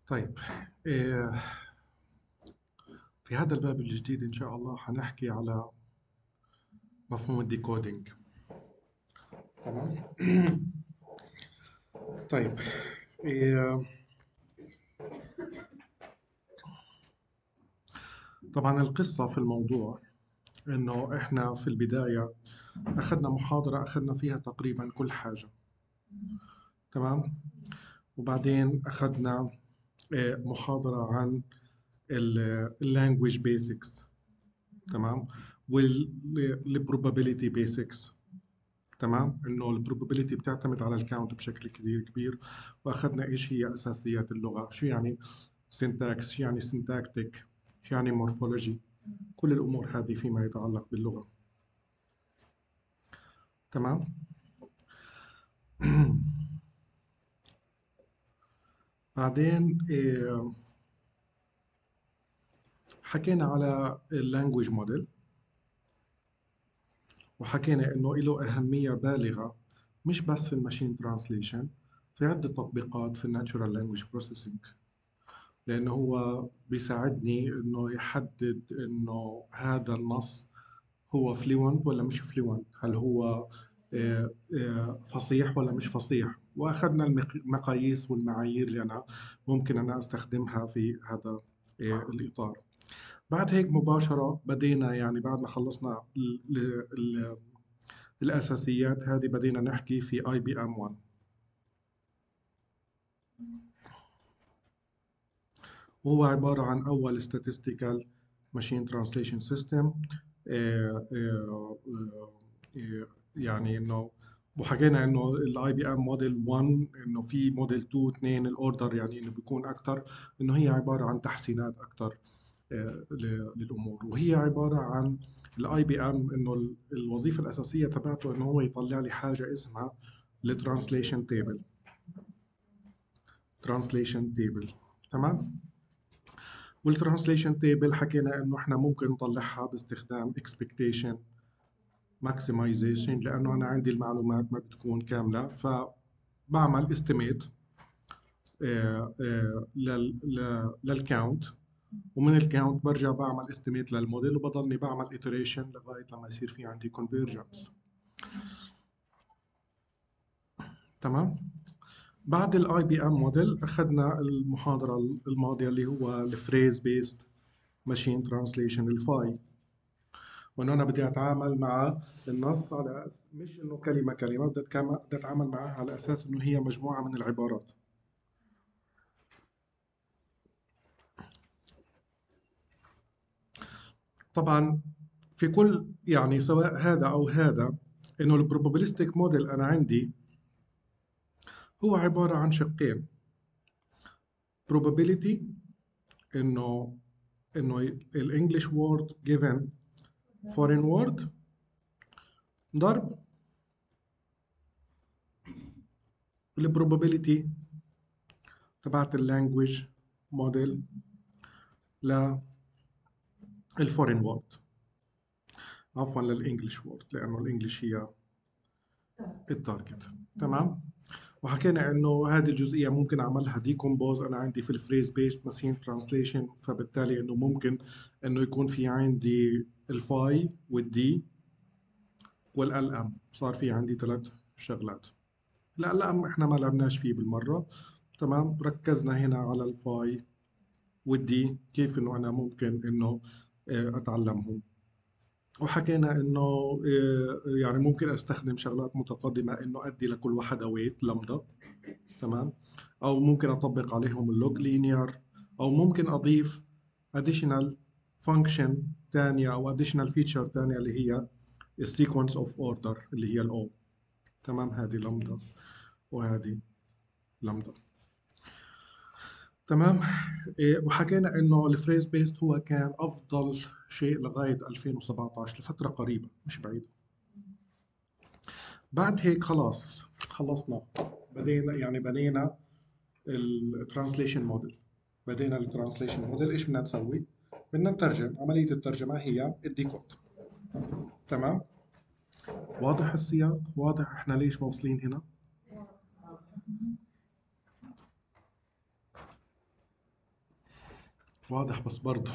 طيب. إيه، في هذا الباب الجديد إن شاء الله حنحكي على مفهوم الديكودينج. تمام. طيب. إيه، طبعا القصة في الموضوع إنه إحنا في البداية أخذنا محاضرة أخذنا فيها تقريبا كل حاجة. تمام. وبعدين أخذنا محاضرة عن اللانجويج بيسكس. تمام. والبروبابيليتي بيسكس. تمام، انه البروبابيليتي بتعتمد على الكاونت بشكل كثير كبير. واخذنا ايش هي اساسيات اللغه، شو يعني سينتاكس، شو يعني سينتاكتيك، شو يعني مورفولوجي، كل الامور هذه فيما يتعلق باللغه. تمام. بعدين حكينا على اللانجويج موديل، وحكينا انه له اهميه بالغه مش بس في الماشين ترانسليشن، في عده تطبيقات في الناتشورال لانجويج بروسيسنج، لأنه هو بيساعدني إنه يحدد إنه هذا النص هو فلوينت ولا مش فلوينت، هل هو فصيح ولا مش فصيح. وأخذنا المقاييس والمعايير اللي أنا ممكن أنا أستخدمها في هذا الإطار. بعد هيك مباشرة بدينا، يعني بعد ما خلصنا الأساسيات هذه، بدينا نحكي في اي بي ام 1. وهو عبارة عن أول statistical machine translation system. يعني إنه، وحكينا إنه الاي بي ام موديل 1 إنه في موديل 2 2 الأوردر، يعني إنه بيكون أكثر، إنه هي عبارة عن تحسينات أكثر للأمور. وهي عبارة عن الاي بي ام إنه الوظيفة الأساسية تبعته إنه هو يطلع لي حاجة اسمها الترانسليشن تيبل. ترانسليشن تيبل. تمام. والترانسليشن تيبل حكينا انه احنا ممكن نطلعها باستخدام expectation maximization، لانه انا عندي المعلومات ما بتكون كامله، فبعمل estimate للكاونت، ومن الكاونت برجع بعمل estimate للموديل، وبضلني بعمل iteration لغايه لما يصير في عندي convergence. تمام. بعد الاي بي ام موديل اخذنا المحاضره الماضيه اللي هو الفريز بيست ماشين ترانسليشن، الفاي. وانه انا بدي اتعامل مع النص على مش انه كلمه كلمه، بدي اتعامل معها على اساس انه هي مجموعه من العبارات. طبعا في كل، يعني سواء هذا او هذا، انه البروبابيلستيك موديل انا عندي هو عباره عن شقين: probability، انه الانجليش وورد given foreign word، ضرب البروبابيليتي تبعت اللانجويج موديل للفورين وورد، عفوا للانجليش وورد، لانه الانجليش هي التارجت. تمام. وحكينا انه هذه الجزئيه ممكن اعملها ديكومبوز، انا عندي في الفريز بيست ماشين ترانسليشن، فبالتالي انه ممكن انه يكون في عندي الفاي والدي والال ام. صار في عندي ثلاث شغلات. ال ام احنا ما لعبناش فيه بالمره. تمام. ركزنا هنا على الفاي والدي، كيف انه انا ممكن انه اتعلمهم. وحكينا انه يعني ممكن استخدم شغلات متقدمه، انه ادي لكل واحده ويت لمدا. تمام. او ممكن اطبق عليهم اللوج لينير، او ممكن اضيف additional function ثانيه او additional feature ثانيه اللي هي sequence of order اللي هي الاو. تمام. هذه لمدا وهذه لمدا. تمام. وحكينا انه الفريز بيست هو كان افضل شيء لغايه 2017، لفتره قريبه مش بعيده. بعد هيك خلاص خلصنا، بدينا يعني بنينا الترانسليشن موديل. بدينا الترانسليشن موديل، ايش بدنا نسوي؟ بدنا نترجم. عمليه الترجمه هي الديكود. تمام. واضح السياق؟ واضح احنا ليش واصلين هنا؟ واضح بس برضه.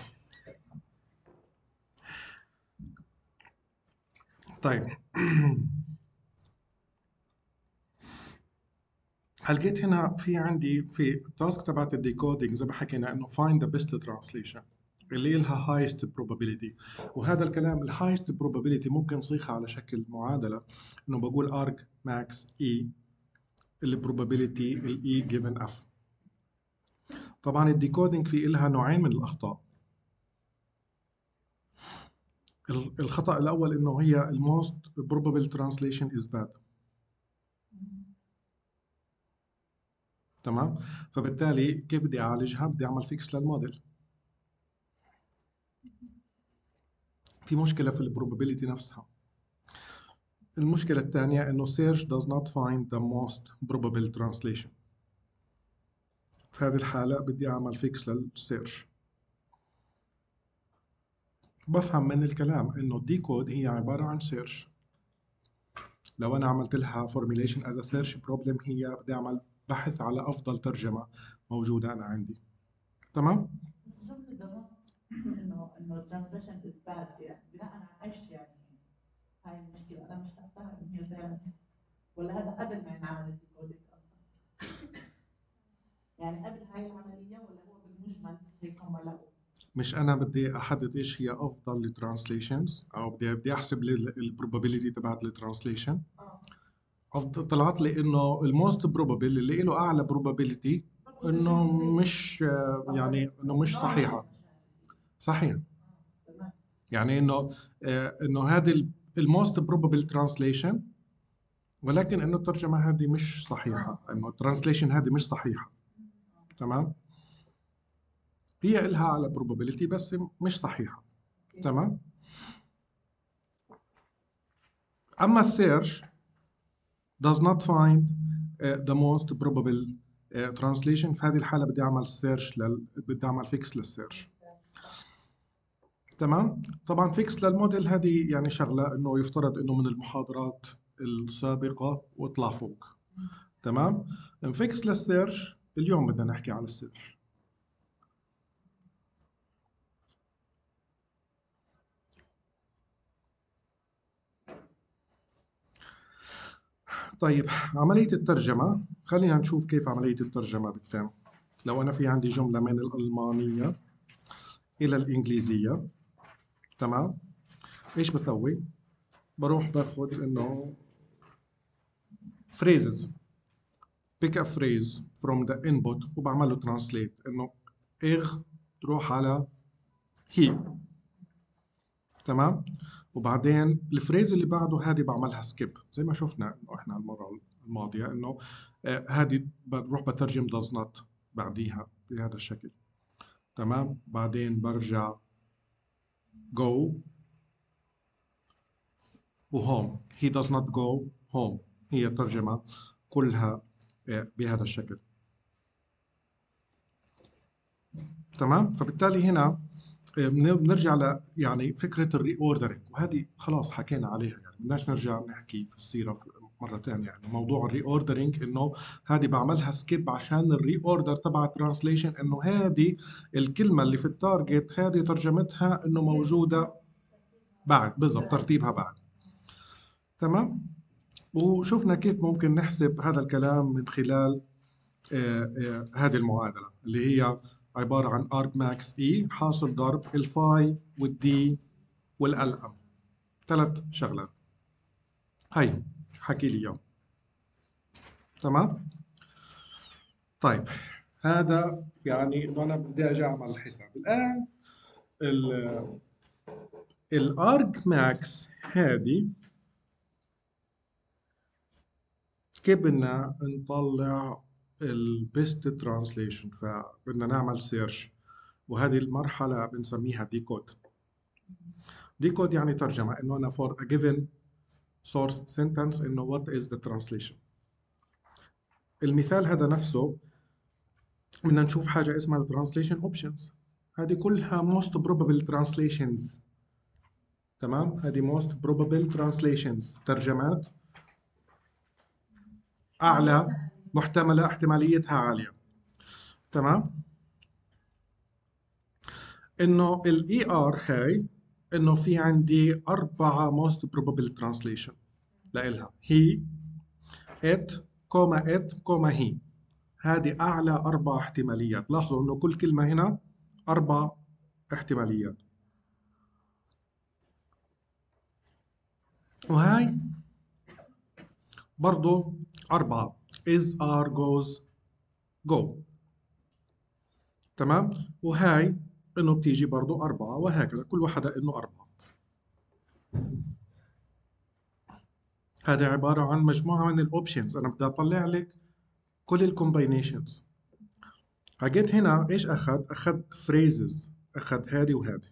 طيب هلقيت هنا في عندي في التاسك تبعت الديكودينج زي ما حكينا انه find the best translation اللي لها highest probability. وهذا الكلام ال highest probability ممكن نصيغها على شكل معادلة، انه بقول arg max e ال probability ال e given f. طبعا الديكودينج في لها نوعين من الاخطاء. الخطأ الاول انه هي ال most probable translation is bad. تمام، فبالتالي كيف بدي اعالجها؟ بدي اعمل فيكس للموديل. في مشكلة في البروبابيلتي نفسها. المشكلة الثانية إنه search does not find the most probable translation. في هذه الحالة بدي أعمل فيكس للسيرش. بفهم من الكلام إنه decode هي عبارة عن search. لو أنا عملت لها formulation as a search problem هي بدي أعمل بحث على أفضل ترجمة موجودة أنا عندي. تمام؟ بس جملة the most إنه translation is bad يعني بناء على إيش يعني؟ هاي المشكلة أنا مش حاساها إن هي فعلا، ولا هذا قبل ما ينعمل الديكودينج أصلا؟ يعني قبل هاي العملية ولا هو بالمجمل هيك هم لقوا؟ مش أنا بدي أحدد إيش هي أفضل الترانسليشنز أو بدي أحسب البروبابيلتي تبعت الترانسليشن. طلعت لي إنه الموست بروبابل اللي له أعلى بروبابيلتي إنه مش يعني إنه مش صحيحة. صحيح. يعني انه هذه الموست بروبابل ترانسليشن، ولكن انه الترجمه هذه مش صحيحه، انه الترانسليشن هذه مش صحيحه. تمام، هي إلها على probability بس مش صحيحه. تمام. اما السيرش does not find the most probable translation. في هذه الحاله بدي اعمل سيرش بدي اعمل فيكس للسيرش. تمام. طبعا فيكس للموديل هذه يعني شغله انه يفترض انه من المحاضرات السابقه واطلع فوق. تمام. فيكس للسيرش اليوم بدنا نحكي على السيرش. طيب عملية الترجمة، خلينا نشوف كيف عملية الترجمة بالتام. لو أنا في عندي جملة من الألمانية إلى الإنجليزية، تمام، إيش بسوي؟ بروح باخد إنه phrases، pick a phrase from the input وبعمل له translate. إنه إغ تروح على هي. تمام. وبعدين الفريز اللي بعده هذه بعملها سكيب زي ما شفنا انه احنا المره الماضيه انه هذه بروح بترجم does not بعديها بهذا الشكل. تمام. بعدين برجع go وهوم. he does not go home. هي ترجمة كلها بهذا الشكل. تمام. فبالتالي هنا بنرجع ل يعني فكره الري اوردرنج، وهذه خلاص حكينا عليها، يعني بدناش نرجع نحكي في السيره مره ثانيه. يعني موضوع الري اوردرنج انه هذه بعملها سكيب عشان الري اوردر تبع الترانسليشن، انه هذه الكلمه اللي في التارجت هذه ترجمتها انه موجوده بعد بالضبط ترتيبها بعد. تمام. وشفنا كيف ممكن نحسب هذا الكلام من خلال هذه المعادله اللي هي عبارة عن arg max e حاصل ضرب الفاي والدي والالم. 3 شغلات. هي حكي لي اياهم. تمام. طيب هذا يعني انه انا بدي اجي اعمل الحساب الان. الارج ماكس هذه كيف بدنا نطلع البيست ترانسليشن؟ فبدنا نعمل سيرش، وهذه المرحلة بنسميها ديكود. ديكود يعني ترجمة، انه انا for a given source sentence انه what is the translation. المثال هذا نفسه بدنا نشوف حاجة اسمها translation options. هذه كلها most probable translations. تمام. هذه most probable translations ترجمات أعلى محتملة احتماليتها عالية. تمام. انه الاي ار هاي انه في عندي 4 most probable translation لإلها هي ات كوما ات كوما هي. هذه اعلى 4 احتماليات. لاحظوا انه كل كلمة هنا 4 احتماليات. وهاي برضو 4 is are goes go. تمام. وهاي انه بتيجي برضو 4 وهكذا كل واحدة انه 4. هذا عبارة عن مجموعة من الاوبشنز. انا بدي اطلع لك كل الكومباينيشنز. حاجات هنا ايش اخذ phrases. اخذ هذه وهذه.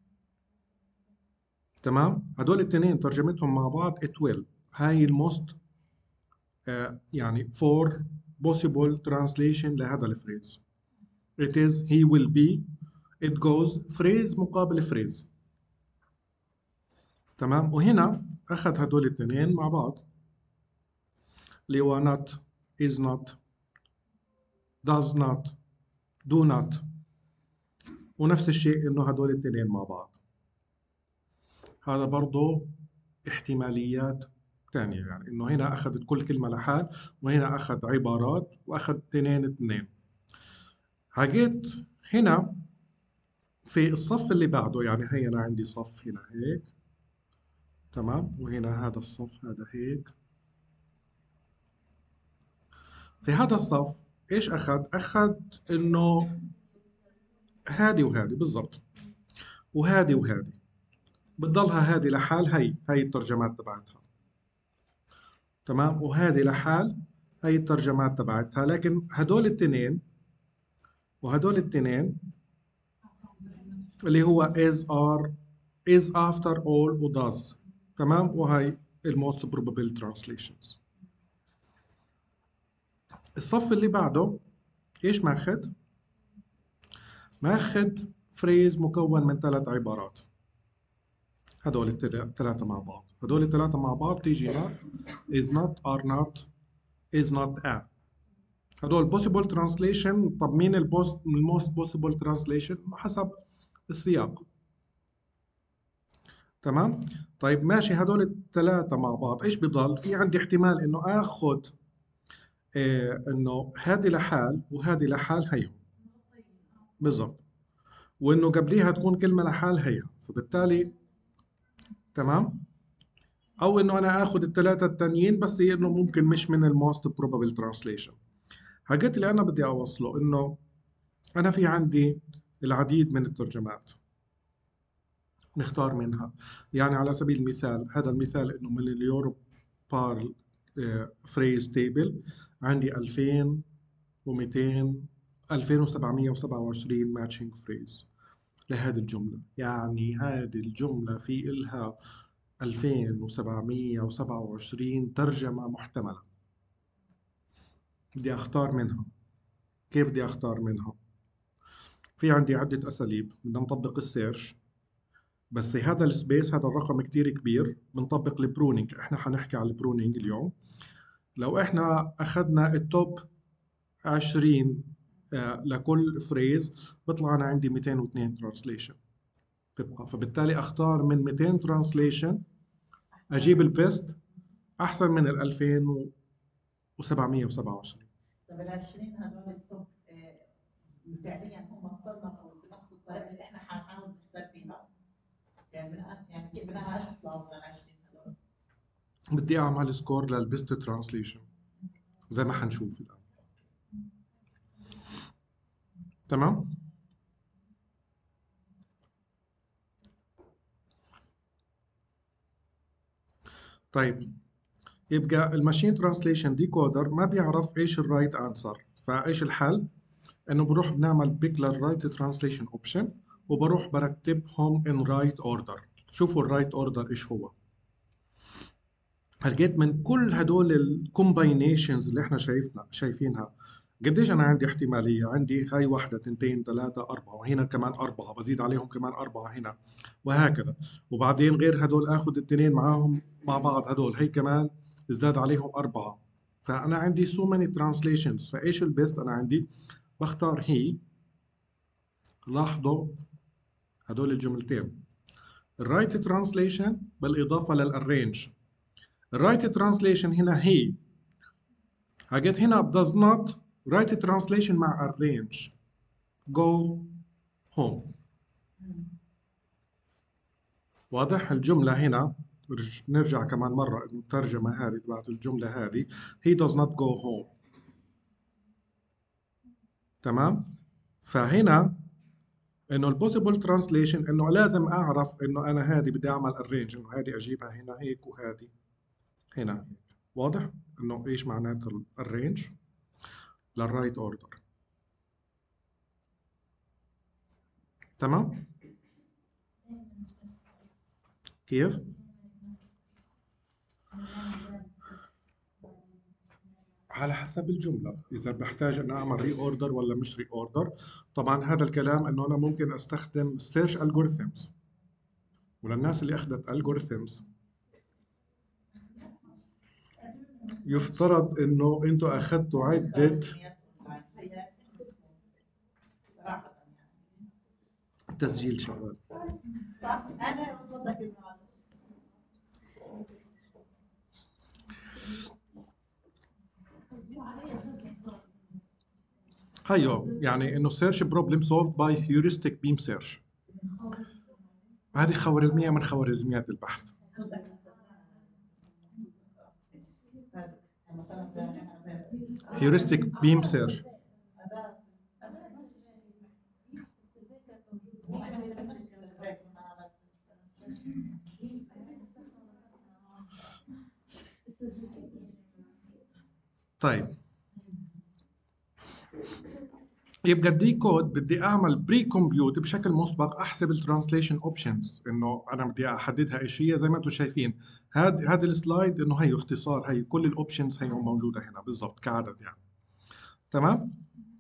تمام. هدول الاثنين ترجمتهم مع بعض it will. هاي الموست يعني for possible translation لهذا الفريز. it is he will be it goes phrase مقابل phrase. تمام. وهنا اخذ هدول الاثنين مع بعض اللي هو not is not does not do not. ونفس الشيء انه هدول الاثنين مع بعض. هذا برضه احتماليات ثانية. يعني انه هنا اخذت كل كلمة لحال وهنا اخذ عبارات واخذ اثنين. حاجات هنا في الصف اللي بعده. يعني هي انا عندي صف هنا هيك. تمام. وهنا هذا الصف هذا هيك. في هذا الصف ايش اخذ انه هذه وهذه بالضبط. وهذه وهذه بتضلها هذه لحال. هي الترجمات تبعتها. تمام. وهذه لحال هي الترجمات تبعتها. لكن هدول الاثنين وهدول الاثنين اللي هو is are is after all و does. تمام. وهي most probable translations. الصف اللي بعده ايش ماخذ؟ ماخذ phrase مكون من 3 عبارات. هدول الثلاثة مع بعض. هدول الثلاثة مع بعض تيجينا is not are not is not a. هدول possible translation. طب مين most possible translation؟ حسب السياق. تمام. طيب ماشي. هدول الثلاثة مع بعض ايش بضل؟ في عندي احتمال انه اخذ انه هذه لحال وهذه لحال هيهم. بالضبط. وانه قبليها تكون كلمة لحال هيها. فبالتالي تمام. او انه انا اخذ الثلاثة التانيين بس انه ممكن مش من الموست probable translation. حاجات اللي انا بدي اوصله انه انا في عندي العديد من الترجمات نختار منها. يعني على سبيل المثال هذا المثال انه من اليوروب بار فريز تيبل عندي 2200 2727 ماتشنج فريز لهذه الجملة. يعني هذه الجملة في إلها 2727 ترجمة محتملة. بدي أختار منها. كيف بدي أختار منها؟ في عندي عدة أساليب. بدنا نطبق السيرش. بس هذا السبيس هذا الرقم كتير كبير. بنطبق البرونينج. احنا حنحكي على البرونينج اليوم. لو احنا اخذنا التوب 20 لكل فريز بطلع انا عندي 202 ترانسليشن تبقى. فبالتالي اختار من 200 ترانسليشن اجيب البيست احسن من ال 2727. طب ال 20 هدول التوب فعليا هم تصنفوا بنفس الطريقه اللي احنا حنحاول نختار فيها. يعني كيف بدنا اشوف لو 20 هدول. بدي اعمل سكور للبيست ترانسليشن زي ما حنشوف الان. تمام. طيب يبقى الماشين ترانسليشن ديكودر ما بيعرف ايش الرايت انسر. فايش الحل؟ انه بروح بنعمل بيك للرايت ترانسليشن اوبشن وبروح برتبهم ان رايت اوردر. شوفوا الرايت اوردر ايش هو. لقيت من كل هدول الكومباينيشنز اللي احنا شايفينها قديش انا عندي احتماليه. عندي هاي واحده 2 3 4 وهنا كمان 4 بزيد عليهم كمان 4 هنا وهكذا. وبعدين غير هدول اخذ الاثنين معاهم مع بعض هدول هي كمان ازداد عليهم 4. فانا عندي so many translations. فايش البيست؟ انا عندي بختار هي. لاحظوا هدول الجملتين. الرايت ترانسليشن بالاضافه للارينج. الرايت ترانسليشن هنا هي، حاجات هنا does not. رايت ترانسليشن مع arrange go home. واضح الجمله هنا؟ نرجع كمان مره الترجمه هذه تبعت الجمله هذه، he does not go home. تمام؟ فهنا انه البوسيبل ترانسليشن انه لازم اعرف انه انا هذه بدي اعمل arrange، انه هذه اجيبها هنا هيك وهذه هنا هيك. واضح انه ايش معناته الرينج للرايت اوردر. تمام؟ كيف؟ على حسب الجملة، إذا بحتاج أن أعمل ري أوردر ولا مش ري أوردر. طبعا هذا الكلام إنه أنا ممكن أستخدم سيرش ألجوريثمز، وللناس اللي أخذت ألجوريثمز يفترض إنه أنتوا أخذتوا عدة تسجيل شغال. صح انا وصلتك هيو يعني إنه سيرش بروبلم سولفد باي هيورستيك بيم سيرش. هذه خوارزمية من خوارزميات البحث. هيورستيك بيم سيرش. طيب يبقى الدي كود بدي اعمل بري كومبيوت بشكل مسبق، احسب الترانسليشن اوبشنز، انه انا بدي احددها ايش هي. زي ما انتم شايفين هذا السلايد انه هي اختصار، هي كل الاوبشنز هي موجوده هنا بالضبط كعدد يعني. تمام.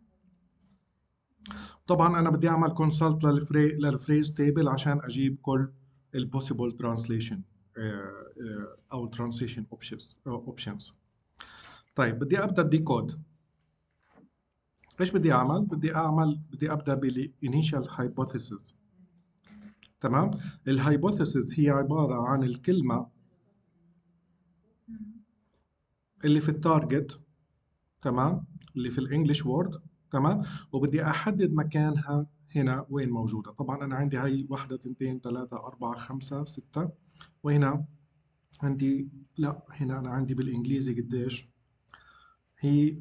طبعا انا بدي اعمل كونسلت للفريز تيبل عشان اجيب كل البوسيبل ترانسليشن او ترانسليشن اوبشنز. طيب بدي ابدا الدي كود. ايش بدي اعمل؟ بدي ابدا بالانيشال هايبوثيسيس. تمام. الهايبوثيسيس هي عباره عن الكلمه اللي في التارجت، تمام، اللي في الانجليش وورد، تمام، وبدي احدد مكانها هنا وين موجوده. طبعا انا عندي هي 1 2 3 4 5 6، وهنا عندي، لا هنا انا عندي بالانجليزي قديش هي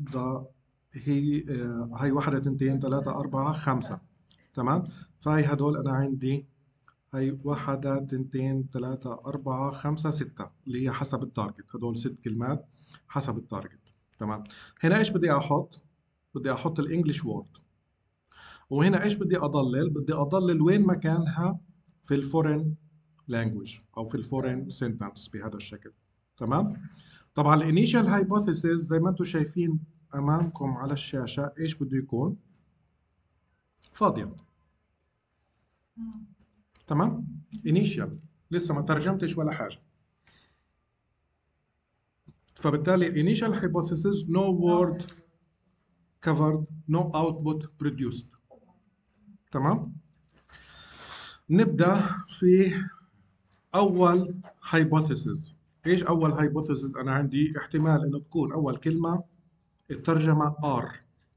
هي 1 2 3 4 5. تمام. فهي هدول انا عندي هي 1 2 3 4 5 6 اللي هي حسب التارجت، هدول 6 كلمات حسب التارجت. تمام. هنا ايش بدي احط؟ بدي احط الانجليش وورد. وهنا ايش بدي اضلل؟ بدي اضلل وين مكانها في الفورين لانجويج او في الفورين سنتنس بهذا الشكل. تمام. طبعا الانيشال هايبوثيسيس زي ما انتم شايفين امامكم على الشاشه ايش بده يكون؟ فاضيه. تمام. انيشال لسه ما ترجمتش ولا حاجه. فبالتالي initial hypothesis no word covered no output produced. تمام. نبدأ في أول hypothesis. إيش أول hypothesis؟ أنا عندي احتمال إنه تكون أول كلمة الترجمة R.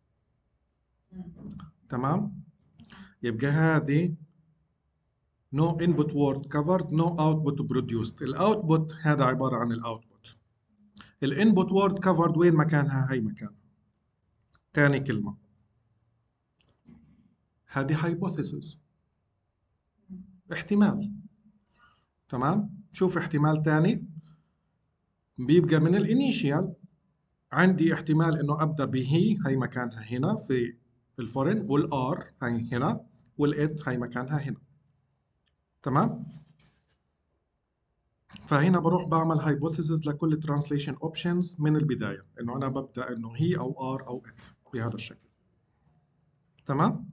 تمام. يبقى هذه no input word covered no output produced. الأوتبوت هذا عبارة عن الأوتبوت. الانبوت word covered وين مكانها؟ هي مكانها. تاني كلمة هذه hypothesis، احتمال. تمام. شوف احتمال تاني بيبقى من الانيشيال عندي احتمال انه ابدا هي مكانها هنا في الفورين، والار هي هنا، والات هي مكانها هنا. تمام. فهنا بروح بعمل هايبوثيسز لكل ترانسليشن اوبشنز من البدايه، انه انا ببدا انه هي او ار او ات بهذا الشكل. تمام.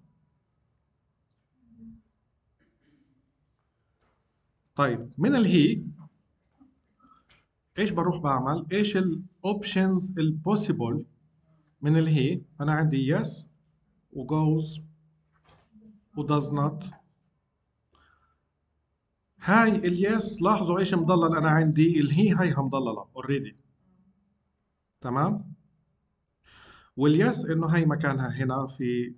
طيب من الهي ايش بروح بعمل؟ ايش الاوبشنز البوسيبل من الهي؟ انا عندي يس وجوز وداز نوت هاي اليس لاحظوا ايش مضلل انا عندي، هي مضلله اوريدي. تمام. واليس انه هي مكانها هنا في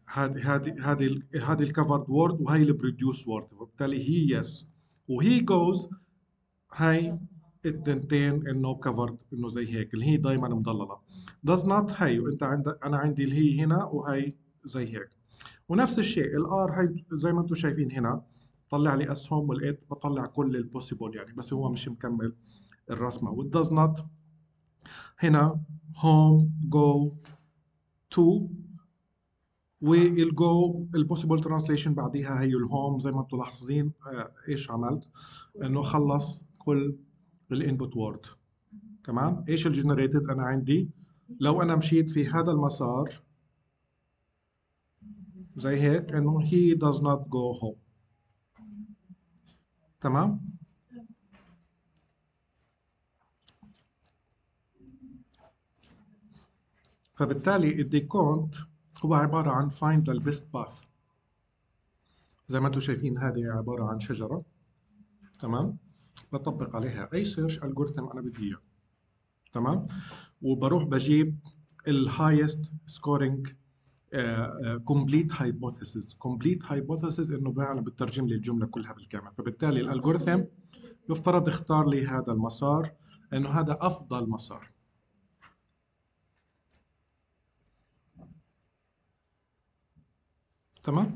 هذه الكفرد وورد، وهي البروديوس وورد، وبالتالي هي يس. وهي جوز، هاي التنتين انه كفرد، انه زي هيك اللي هي دائما مضلله. does not هي، وانت عندك، انا عندي اللي هي هنا وهي زي هيك. ونفس الشيء الار هي زي ما انتم شايفين هنا، طلع لي اسهم، والات بطلع كل البوسيبل يعني، بس هو مش مكمل الرسمه. والداز نوت هنا هوم جو تو، والجو البوسيبل ترانسليشن بعديها هي الهوم. زي ما انتم لاحظين ايش عملت، انه خلص كل الانبوت وورد. تمام. ايش الجنريتد انا عندي؟ لو انا مشيت في هذا المسار زي هيك، انه he does not go home. تمام. فبالتالي الديكونت هو عبارة عن find the best path. زي ما انتم شايفين هذه عبارة عن شجرة. تمام. بطبق عليها اي سيرش الجوريثم انا بدي اياه. تمام. وبروح بجيب الهايست سكورينج كومبليت هايبوثيسز. كومبليت هايبوثيسز انه فعلا بترجم لي الجمله كلها بالكامل. فبالتالي الالجوريثم يفترض اختار لي هذا المسار، انه هذا افضل مسار. تمام.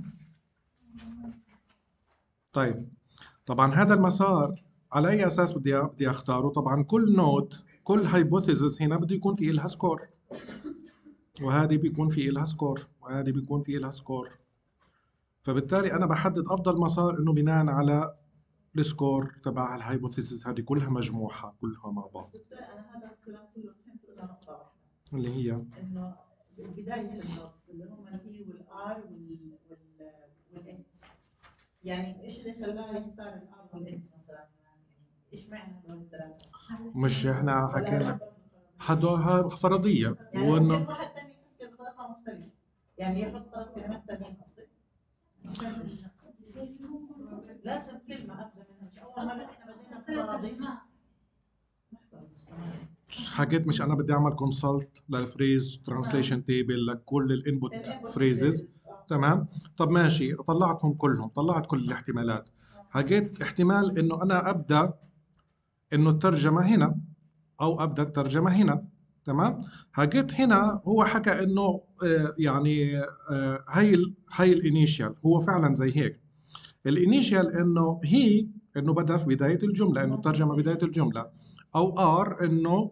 طيب، طبعا هذا المسار على اي اساس بدي اختاره؟ طبعا كل نود، كل هايبوثيسز هنا بده يكون في لها سكور، وهذه بيكون في لها سكور، وهذه بيكون في لها سكور. فبالتالي انا بحدد افضل مسار انه بناء على السكور تبع الهايبوثيسز هذه كلها مجموعها كلها مع بعض. دكتور انا هذا الكلام كله فهمته الا نقطه واحده، اللي هي انه بدايه النوتس اللي هم الهي والار والانت، يعني ايش اللي خلاه يختار الار والانت مثلا؟ يعني ايش معنى هدول الثلاثه؟ مش احنا ولا حكينا هدول هدول فرضية، يعني ممكن وانه واحد ثاني يفكر بطريقه مختلفه، يعني يحط ثلاث كلمات ثانيين قصدي. ما فهمتش. لازم كلمه ابدا منها، مش اول مره احنا بدينا بفراضي. حكيت مش انا بدي اعمل كونسلت للفريز ترانسليشن تيبل لكل الانبوت فريزز. تمام. طب ماشي، طلعتهم كلهم، طلعت كل الاحتمالات. حكيت احتمال انه انا ابدا انه الترجمه هنا، او ابدا الترجمه هنا. تمام. حكيت هنا هو حكى انه يعني هي الانيشال، هو فعلا زي هيك. الانيشال انه هي، انه بدا في بدايه الجمله، انه ترجمه بدايه الجمله. او ار انه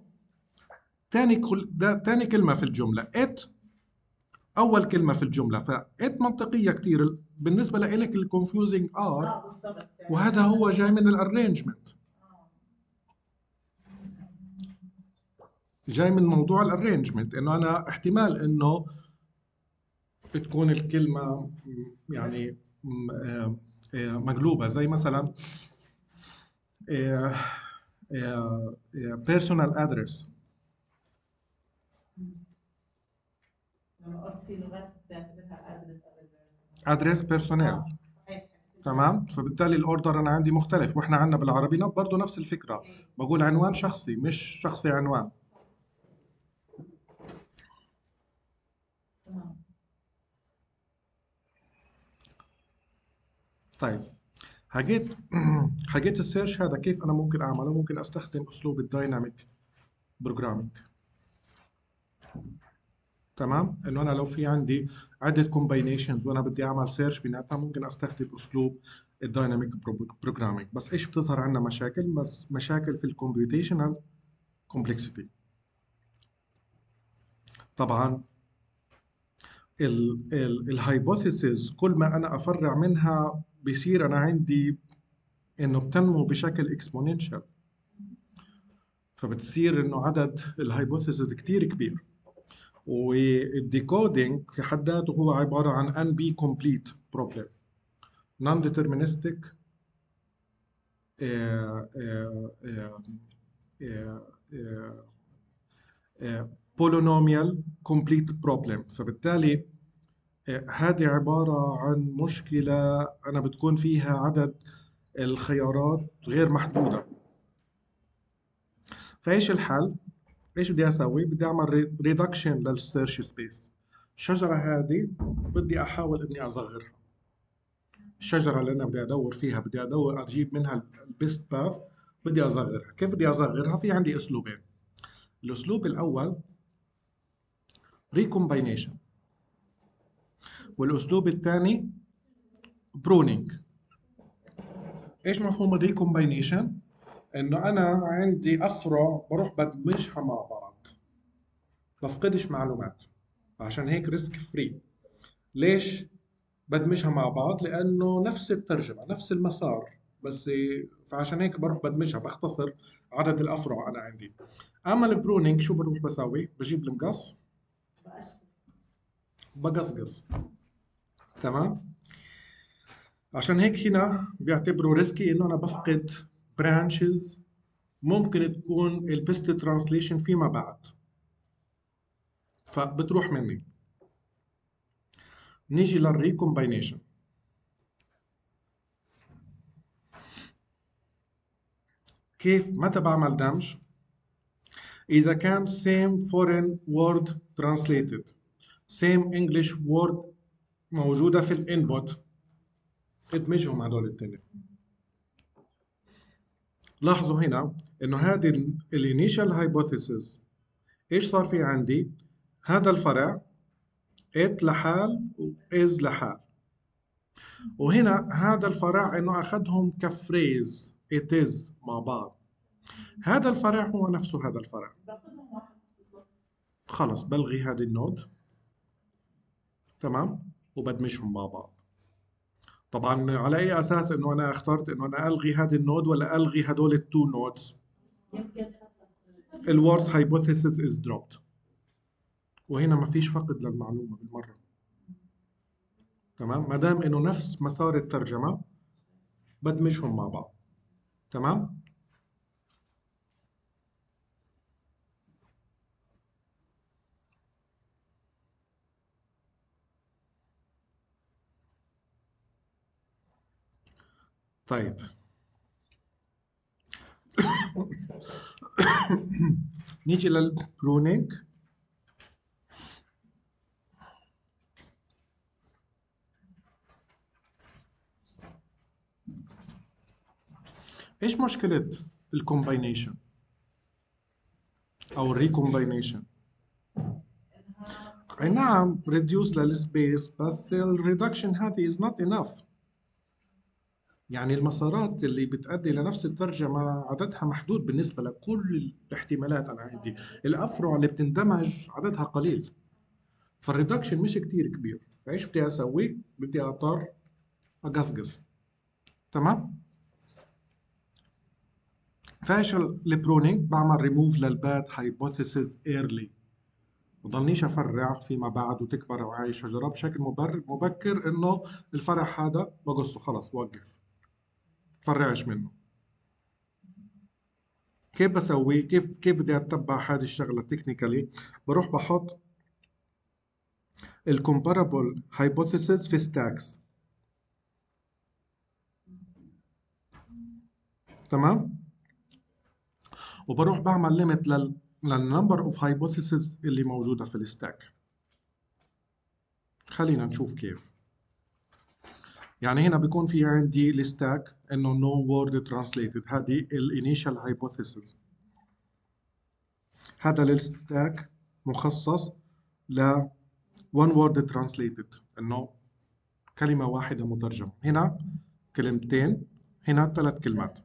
ثاني كلمه في الجمله. ات اول كلمه في الجمله. فات منطقيه كثير بالنسبه لك. الكونفيوزنج ار، بالضبط. وهذا هو جاي من الارينجمنت، جاي من موضوع الارينجمنت، انه انا احتمال انه بتكون الكلمه يعني مقلوبه. زي مثلا بيرسونال ادرس. لما قلت في لغات بتعتبرها ادرس ادرس بيرسونال. صحيح. تمام. فبالتالي الاوردر انا عندي مختلف، واحنا عندنا بالعربي برضه نفس الفكره. بقول عنوان شخصي، مش شخصي عنوان. تمام. طيب، حكيت السيرش هذا كيف انا ممكن اعمله؟ ممكن استخدم اسلوب الدايناميك بروجرامينج. تمام. انه انا لو في عندي عده كومباينيشنز وانا بدي اعمل سيرش بيناتها، ممكن استخدم اسلوب الدايناميك بروجرامينج. بس ايش بتظهر عندنا مشاكل؟ بس مشاكل في الكمبيوتيشنال كومبلكسيتي. طبعا الهايبوثيسز كل ما انا افرع منها بصير انا عندي انه بتنمو بشكل اكسبوننشال. فبتصير انه عدد الهايبوثيسز كتير كبير. والديكودينج في حد ذاته هو عباره عن ان بي كومبليت بروبلم، نون ديترمينستيك بولينوميال كومبليت بروبلم. فبالتالي هذه عباره عن مشكله انا بتكون فيها عدد الخيارات غير محدودة. فايش الحل؟ ايش بدي اسوي؟ بدي اعمل ريدكشن للسيرش سبيس. الشجرة هذه بدي احاول اني اصغرها. الشجرة اللي انا بدي ادور فيها، بدي ادور اجيب منها البيست باث، بدي اصغرها. كيف بدي اصغرها؟ في عندي اسلوبين. الاسلوب الاول ريكومباينيشن، والاسلوب الثاني برونينج. ايش مفهوم الريكومباينيشن؟ انه انا عندي افرع بروح بدمجها مع بعض، بفقدش معلومات، عشان هيك ريسك فري. ليش بدمجها مع بعض؟ لانه نفس الترجمه نفس المسار، بس فعشان هيك بروح بدمجها، بختصر عدد الافرع انا عندي. اما البرونينج شو بروح بسوي؟ بجيب المقص بقشف. بقصقص. تمام. عشان هيك هنا بيعتبروا ريسكي انه انا بفقد برانشز ممكن تكون البيست ترانسليشن فيما بعد، فبتروح مني. نيجي للريكومباينيشن. كيف متى بعمل دمج؟ إذا كان same foreign word translated same English word موجودة في الانبوت، ادمجهم هدول التنين. لاحظوا هنا انه هذه الانيشال هايبوثيسيس ايش صار في عندي؟ هذا الفرع it لحال و is لحال، وهنا هذا الفرع انه اخذهم كفريز it is مع بعض. هذا الفرع هو نفسه هذا الفرع. باخذهم واحد بالضبط. خلص بلغي هذه النود. تمام. وبدمجهم مع بعض. طبعا على اي اساس انه انا اخترت انه انا الغي هذه النود ولا الغي هدول التو نودز؟ يمكن حسب الورست hypothesis is dropped، وهنا ما فيش فقد للمعلومه بالمره. تمام. ما دام انه نفس مسار الترجمه بدمجهم مع بعض. تمام. طيب نيجي للبرونينج. ايش مشكله الكومباينيشن او الريكومباينيشن؟ انها اي نعم ريديوس للسبيس، بس الريدكشن هذه is not enough. يعني المسارات اللي بتؤدي لنفس الترجمة عددها محدود بالنسبة لكل الاحتمالات. أنا عندي الأفرع اللي بتندمج عددها قليل، فالريدكشن مش كتير كبير. فإيش بدي أسوي؟ بدي أضطر أقصقص. تمام؟ فإيش البرونينج؟ بعمل ريموف للباد هايبوثيسز ايرلي، بضلنيش أفرع فيما بعد وتكبر معي شجرة بشكل مبكر إنه الفرع هذا بقصه خلص وقف، تفرعش منه. كيف بسوي؟ كيف بدي اتبع هذه الشغله تكنيكالي؟ بروح بحط الكومبارابل هايبوثيسز في ستاكس. تمام. وبروح بعمل ليميت للنمبر اوف هايبوثيسز اللي موجوده في الستاك. خلينا نشوف كيف. يعني هنا بيكون في عندي الستاك انه no word translated، هذه الانيشال هايبوثيسز. هذا الستاك مخصص ل one word translated، انه كلمة واحدة مترجمة. هنا كلمتين، هنا 3 كلمات.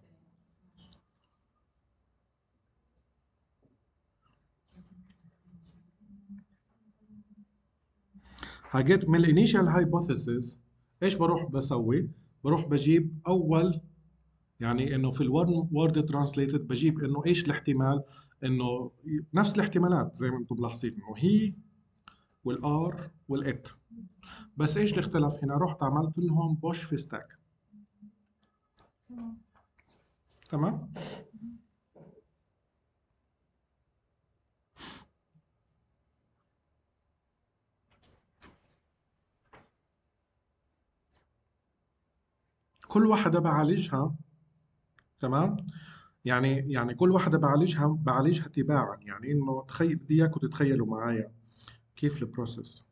حاجات من الانيشال هايبوثيسز ايش بروح بسوي؟ بروح بجيب اول، يعني انه في الون وورد ترانسليتد بجيب انه ايش الاحتمال، انه نفس الاحتمالات زي ما انتم ملاحظين انه هي والار والات، بس ايش الاختلاف هنا؟ رحت عملت لهم بوش في ستاك. تمام. كل واحدة بعالجها. تمام. يعني كل واحدة بعالجها تباعا، يعني انه بدي اياكم تتخيلوا معايا كيف البروسيس.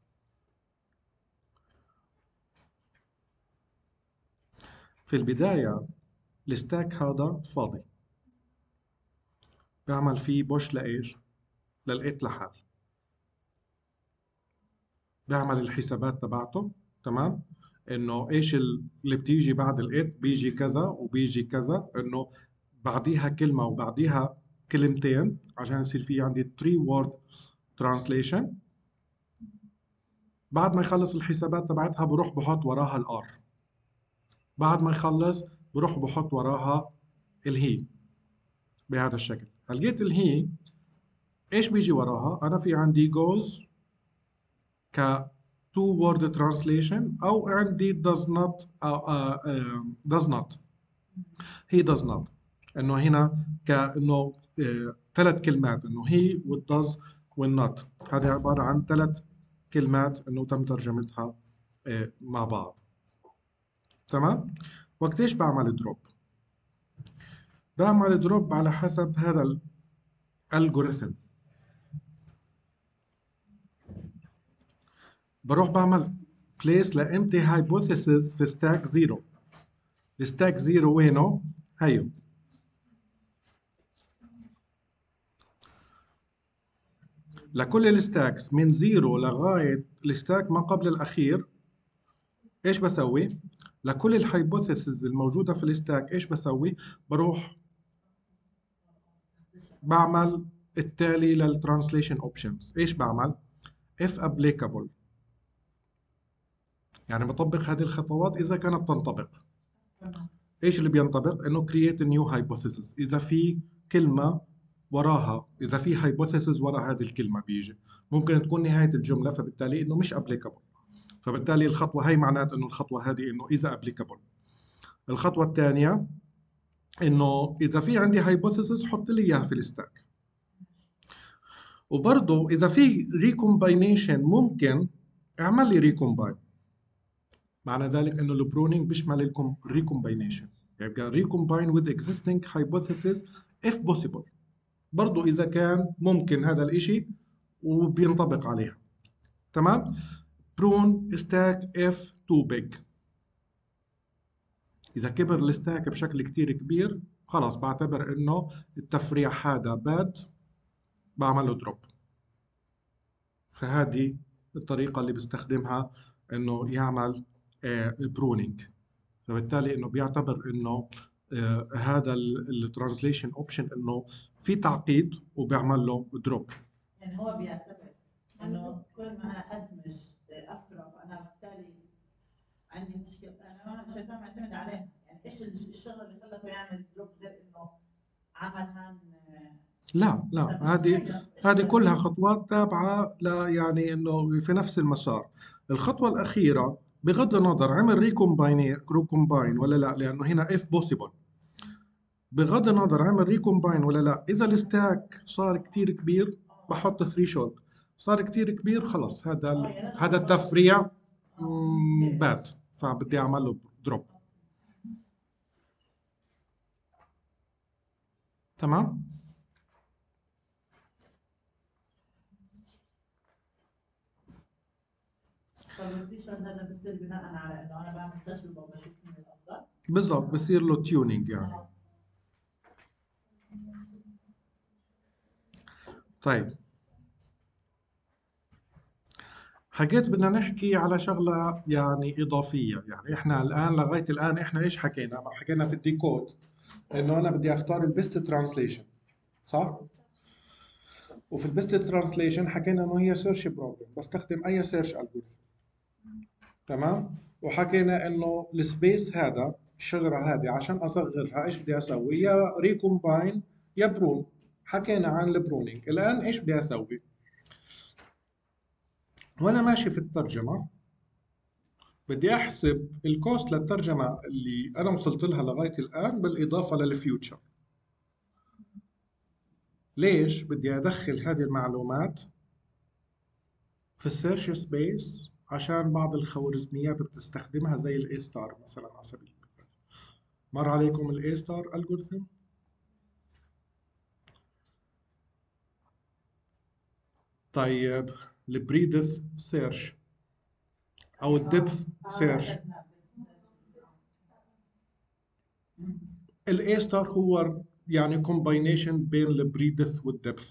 في البداية الستاك هذا فاضي، بعمل فيه بوش لإيش؟ للقيت لحال، بعمل الحسابات تبعته. تمام. انه ايش اللي بتيجي بعد القيت، بيجي كذا وبيجي كذا، انه بعديها كلمة وبعديها كلمتين عشان يصير في عندي 3 word translation. بعد ما يخلص الحسابات تبعتها بروح بحط وراها الار. بعد ما يخلص بروح بحط وراها الهي بهذا الشكل. هلقيت الهي ايش بيجي وراها؟ انا في عندي goes ك two word translation، او عندي does not does not. هي does not، انه هنا كانه ثلاث كلمات، انه هي والdoes والnot. هذه عبارة عن ثلاث كلمات انه تم ترجمتها مع بعض. تمام. وقتيش بعمل دروب؟ بعمل دروب على حسب هذا الالجوريثم. بروح بعمل بليس لامتي هايبوثيسز في ستاك زيرو. الستاك زيرو وينه؟ هيو. لكل الستاكس من زيرو لغاية الستاك ما قبل الأخير إيش بسوي؟ لكل الهايبوثيسز الموجودة في الستاك إيش بسوي؟ بروح بعمل التالي للترانسليشن اوبشنز. إيش بعمل؟ if applicable، يعني بطبق هذه الخطوات إذا كانت تنطبق. ايش اللي بينطبق؟ انه create a new hypothesis، اذا في كلمه وراها، اذا في hypothesis ورا هذه الكلمه بيجي، ممكن تكون نهايه الجمله، فبالتالي انه مش applicable. فبالتالي الخطوه هي معناته انه الخطوه هذه انه اذا applicable. الخطوه الثانيه انه اذا في عندي hypothesis حط لي اياها في الستاك. وبرضه اذا في recombination ممكن اعمل لي recombine. معنى ذلك انه البرونينج بيشمل الريكومباينيشن، يبقى recombine with existing hypothesis if possible، برضو اذا كان ممكن هذا الاشي وبينطبق عليها. تمام. prune stack if too big، اذا كبر الستاك بشكل كتير كبير خلاص بعتبر انه التفريع هذا باد، بعمل له دروب. فهذه الطريقة اللي بيستخدمها انه يعمل برونينج. فبالتالي انه بيعتبر انه هذا الترانسليشن اوبشن انه في تعقيد وبيعمل له دروب. يعني هو بيعتبر انه كل ما انا ادمج اسرع فانا بالتالي عندي مشكله، انا شايفاه معتمد عليها. يعني ايش الشغله اللي خلته يعمل دروب غير انه عمل هان؟ لا هذه كلها خطوات تابعة يعني انه في نفس المسار. الخطوة الأخيرة بغض النظر عمل ريكومباين ولا لا، لأنه هنا if possible، بغض النظر عمل ريكومباين ولا لا، إذا الستاك صار كتير كبير بحط ثريشولد. صار كتير كبير خلص هذا التفريع بات، فبدي أعمل له دروب. تمام. فالروتيشن هذا بصير بناء على انه انا بعمل تجربه وبشوف مين الافضل. بالضبط، بصير له تيونينج يعني. طيب، حكيت بدنا نحكي على شغلة يعني إضافية. يعني إحنا الآن لغاية الآن إحنا إيش حكينا؟ ما حكينا في الديكود إنه أنا بدي أختار البيست ترانسليشن، صح؟ وفي البيست ترانسليشن حكينا إنه هي سيرش بروبلم، بستخدم أي سيرش ألجوريثم. تمام؟ وحكينا إنه السبيس هذا، الشجرة هذه عشان أصغرها إيش بدي أسوي؟ يا ريكومباين يا برون. حكينا عن البرونينج. الآن إيش بدي أسوي؟ وأنا ماشي في الترجمة بدي احسب الكوست للترجمه اللي انا وصلت لها لغايه الان بالاضافه للفيوتشر. ليش بدي ادخل هذه المعلومات في السيرش سبيس؟ عشان بعض الخوارزميات بتستخدمها زي الاي ستار مثلا على سبيل المثال. مر عليكم الاي ستار الجوريثم؟ طيب البريدث سيرش او الدبث سيرش. الاي ستار هو يعني كومباينيشن بين البريدث والدبث،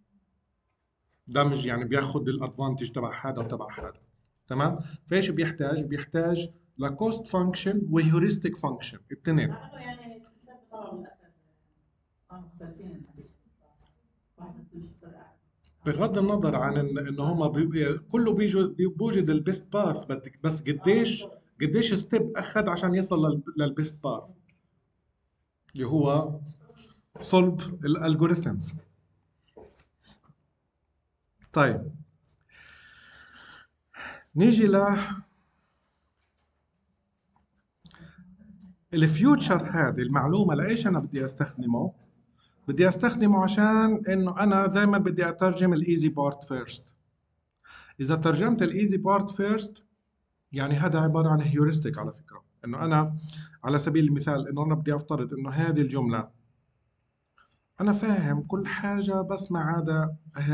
دمج يعني بياخد الادفانتج تبع هذا وتبع هذا. تمام. فايش بيحتاج لكوست فانكشن وهيوريستيك فانكشن الاثنين. يعني طلب الاكل مختلفين الحديث. واحد بتشتغل بغض النظر عن انه هم كله بيوجد البيست باث، بدك بس قديش ستيب اخذ عشان يصل للبيست باث اللي هو صلب الالجوريثمز. طيب نيجي الفيوتشر. هذه المعلومه لايش انا بدي استخدمه؟ بدي استخدمه عشان انه انا دائما بدي اترجم الايزي بارت فيرست. اذا ترجمت الايزي بارت فيرست يعني هذا عباره عن هيوريستيك على فكره. انه انا على سبيل المثال انه انا بدي افترض انه هذه الجمله انا فاهم كل حاجه بس ما عدا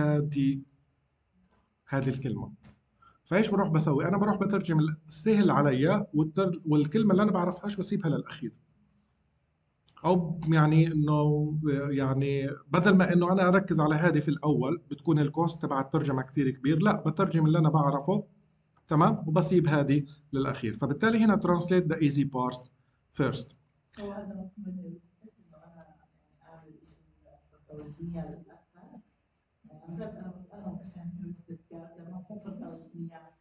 هذه الكلمه. فايش بروح بسوي؟ انا بروح بترجم السهل علي والكلمه اللي انا بعرفهاش بسيبها للاخير. او يعني انه يعني بدل ما انه انا اركز على هذه في الاول بتكون الكوست تبع الترجمه كثير كبير، لا بترجم اللي انا بعرفه تمام وبسيب هذه للاخير. فبالتالي هنا ترانسليت ذا ايزي بارت فيرست. هو هذا مفهوم انه انا اعمل التوازنيه للافكار. يعني انا بسالهم ايش يعني مفهوم في التوازنيه.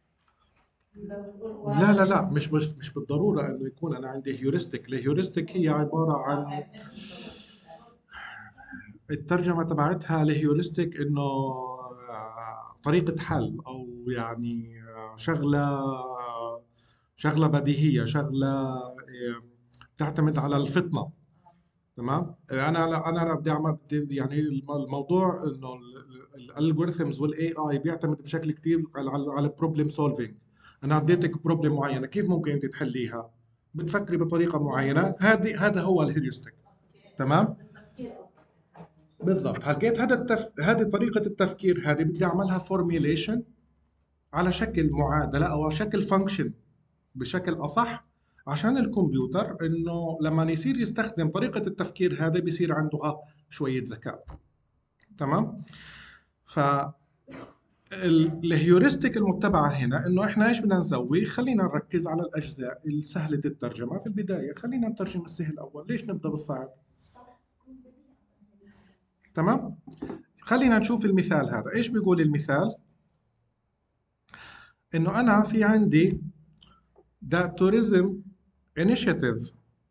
لا مش بالضروره انه يكون انا عندي هيوريستيك. الهيوريستيك هي عباره عن الترجمه تبعتها الهيوريستيك انه طريقه حل او يعني شغله بديهيه، شغله تعتمد على الفطنه. تمام. انا بدي اعمل يعني الموضوع انه الالجوريثمز والاي اي بيعتمد بشكل كثير على بروبلم سولفينج. انا اديتك بروبلم معينه، كيف ممكن انت تحليها؟ بتفكري بطريقه معينه، هذا هو الهيوريستيك. تمام. بالضبط. حكيت هذه طريقه التفكير، هذه بدي اعملها فورميليشن على شكل معادله او شكل فانكشن بشكل اصح، عشان الكمبيوتر انه لما يصير يستخدم طريقه التفكير هذا بيصير عنده شويه ذكاء. تمام. ف الهيوريستيك المتبعه هنا انه احنا ايش بدنا نسوي؟ خلينا نركز على الاجزاء السهله الترجمه في البدايه، خلينا نترجم السهل اول، ليش نبدا بالصعب؟ تمام. خلينا نشوف المثال هذا. ايش بيقول المثال؟ انه انا في عندي the tourism initiative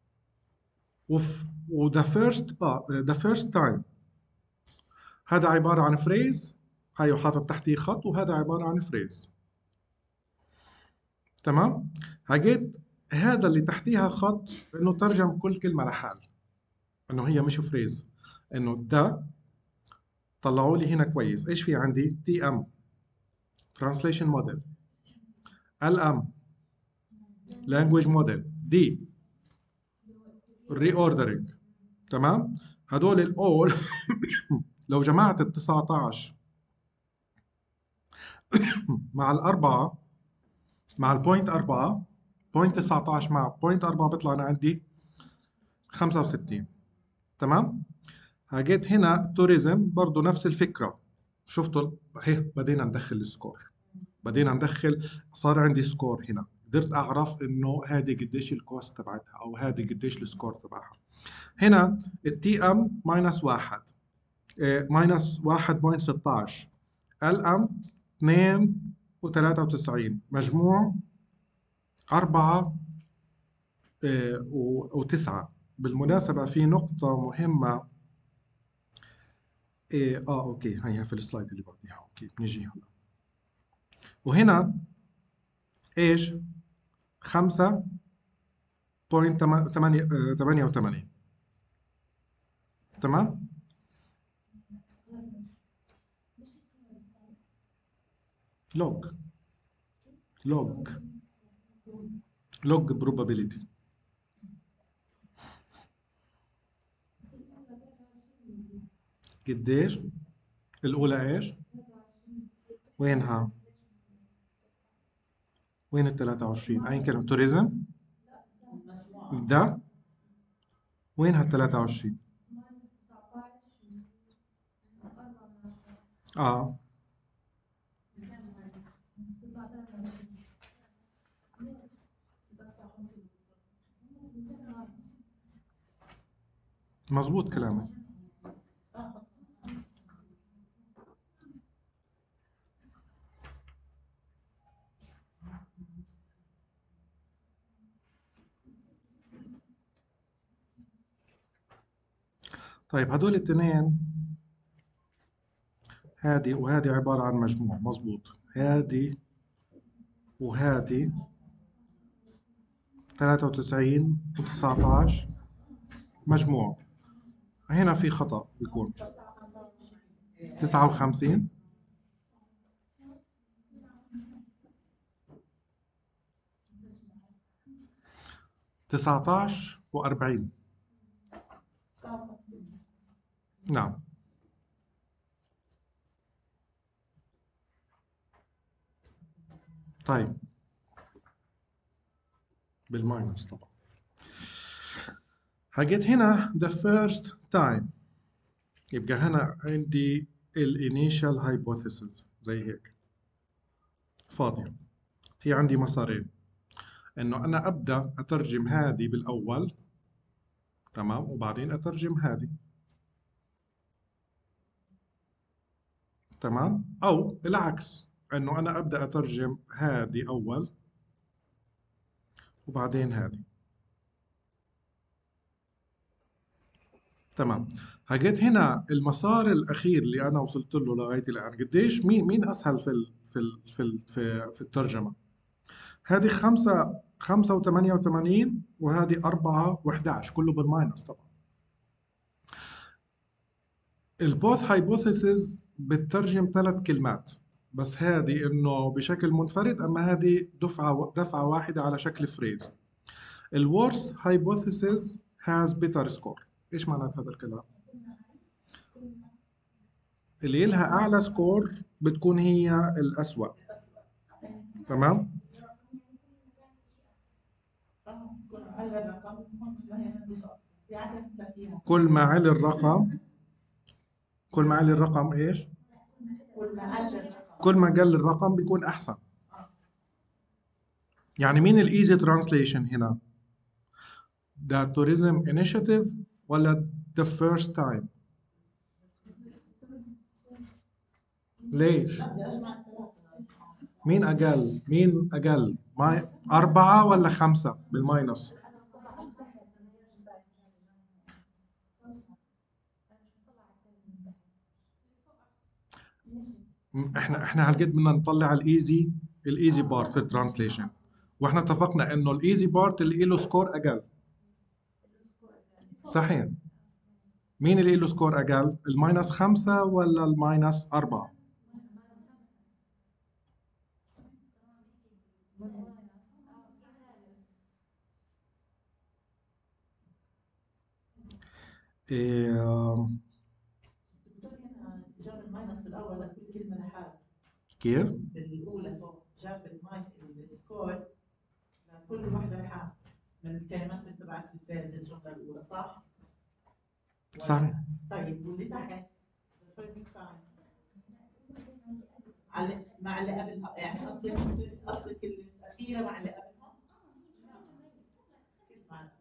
و the first time. هذا عبارة عن فريز، هاي حاطط تحتيه خط، وهذا عبارة عن فريز. تمام. هجيت هذا اللي تحتيها خط انه ترجم كل كلمة لحال، انه هي مش فريز. انه ده طلعوا لي هنا كويس ايش في عندي؟ تي ام ترانسليشن موديل، ال ام لانجويج موديل، دي الري اوردرنج. تمام. هدول الاول لو جمعت ال 19 مع الأربعة مع البوينت 4، بوينت 19 مع بوينت 4 بيطلع أنا عندي 65. تمام. هجيت هنا توريزم برضو نفس الفكرة. شفتوا هي بدينا ندخل السكور، بدينا ندخل، صار عندي سكور هنا، قدرت أعرف إنه هذه قديش الكوست تبعتها أو هذه قديش السكور تبعها. هنا التي ام ماينس 1 ماينس 1.16، ال ام 2 و93، مجموع 4 و9. بالمناسبة في نقطة مهمة. اوكي هي في السلايد اللي بعديها. اوكي بنيجي هنا وهنا ايش؟ 5.88. تمام. لوج لوج لوج probability. قديش؟ الأولى إيش؟ وينها؟ وين ال 23؟ أي كلمة توريزم؟ المجموعة ده؟ وينها ال 23؟ آه مزبوط كلامك. طيب هدول الاثنين، هادي وهادي عبارة عن مجموع، مزبوط. هادي وهادي 93 و19 مجموع. هنا في خطأ بيكون 59 19 و40. نعم. طيب بالماينس طبعا. حكيت هنا the first time، يبقى هنا عندي الانيشال hypothesis زي هيك فاضية. في عندي مسارين، انه انا ابدا اترجم هذه بالاول، تمام، وبعدين اترجم هذه، تمام، او العكس، انه انا ابدا اترجم هذه اول وبعدين هذه. تمام. حكيت هنا المسار الاخير اللي انا وصلت له لغايه الان قديش، مين اسهل في الترجمه؟ هذه 5 و88 وهذه 4 و11 كله بالماينس طبعا. البوث هايبوثيسز بتترجم 3 كلمات بس، هذه انه بشكل منفرد، اما هذه دفعه واحده على شكل فريز. الورست هايبوثيسز هاز بيتر سكور. ايش معنات هذا الكلام؟ اللي لها اعلى سكور بتكون هي الاسوأ، تمام. كل ما علي الرقم، كل ما علي الرقم ايش؟ كل ما قل الرقم بيكون احسن. يعني مين الايزي ترانسليشن هنا؟ ده tourism initiative ولا the first time؟ ليش؟ مين أقل؟ مين أقل؟ 4 ولا 5 بالماينس؟ احنا هالقد بدنا نطلع الايزي بارت في الترانسليشن، واحنا اتفقنا انه الايزي بارت اللي له سكور اقل. صحيح. مين اللي له سكور اقل؟ الماينس 5 ولا الماينس 4؟ إيه الدكتور هنا جاب الماينس الاول لكل كلمه لحال. كيف؟ بالاولى فوق جاب السكور لكل وحده لحال من الكلمات اللي تبعت الفريز الجمله الاولى، صح؟ صحيح. طيب واللي تحت مع اللي قبلها، يعني قصدك الاخيره مع اللي قبلها؟ كيف مع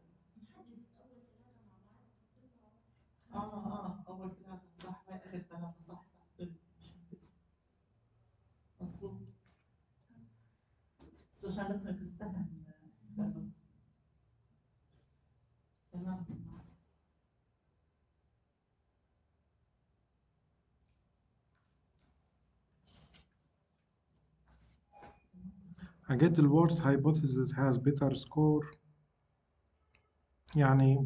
اول 3 صح، هاي اخر 3 صح سوري. مظبوط. بس عشان بس ما تستهن. تمام. حاجات الورست hypothesis has better score، يعني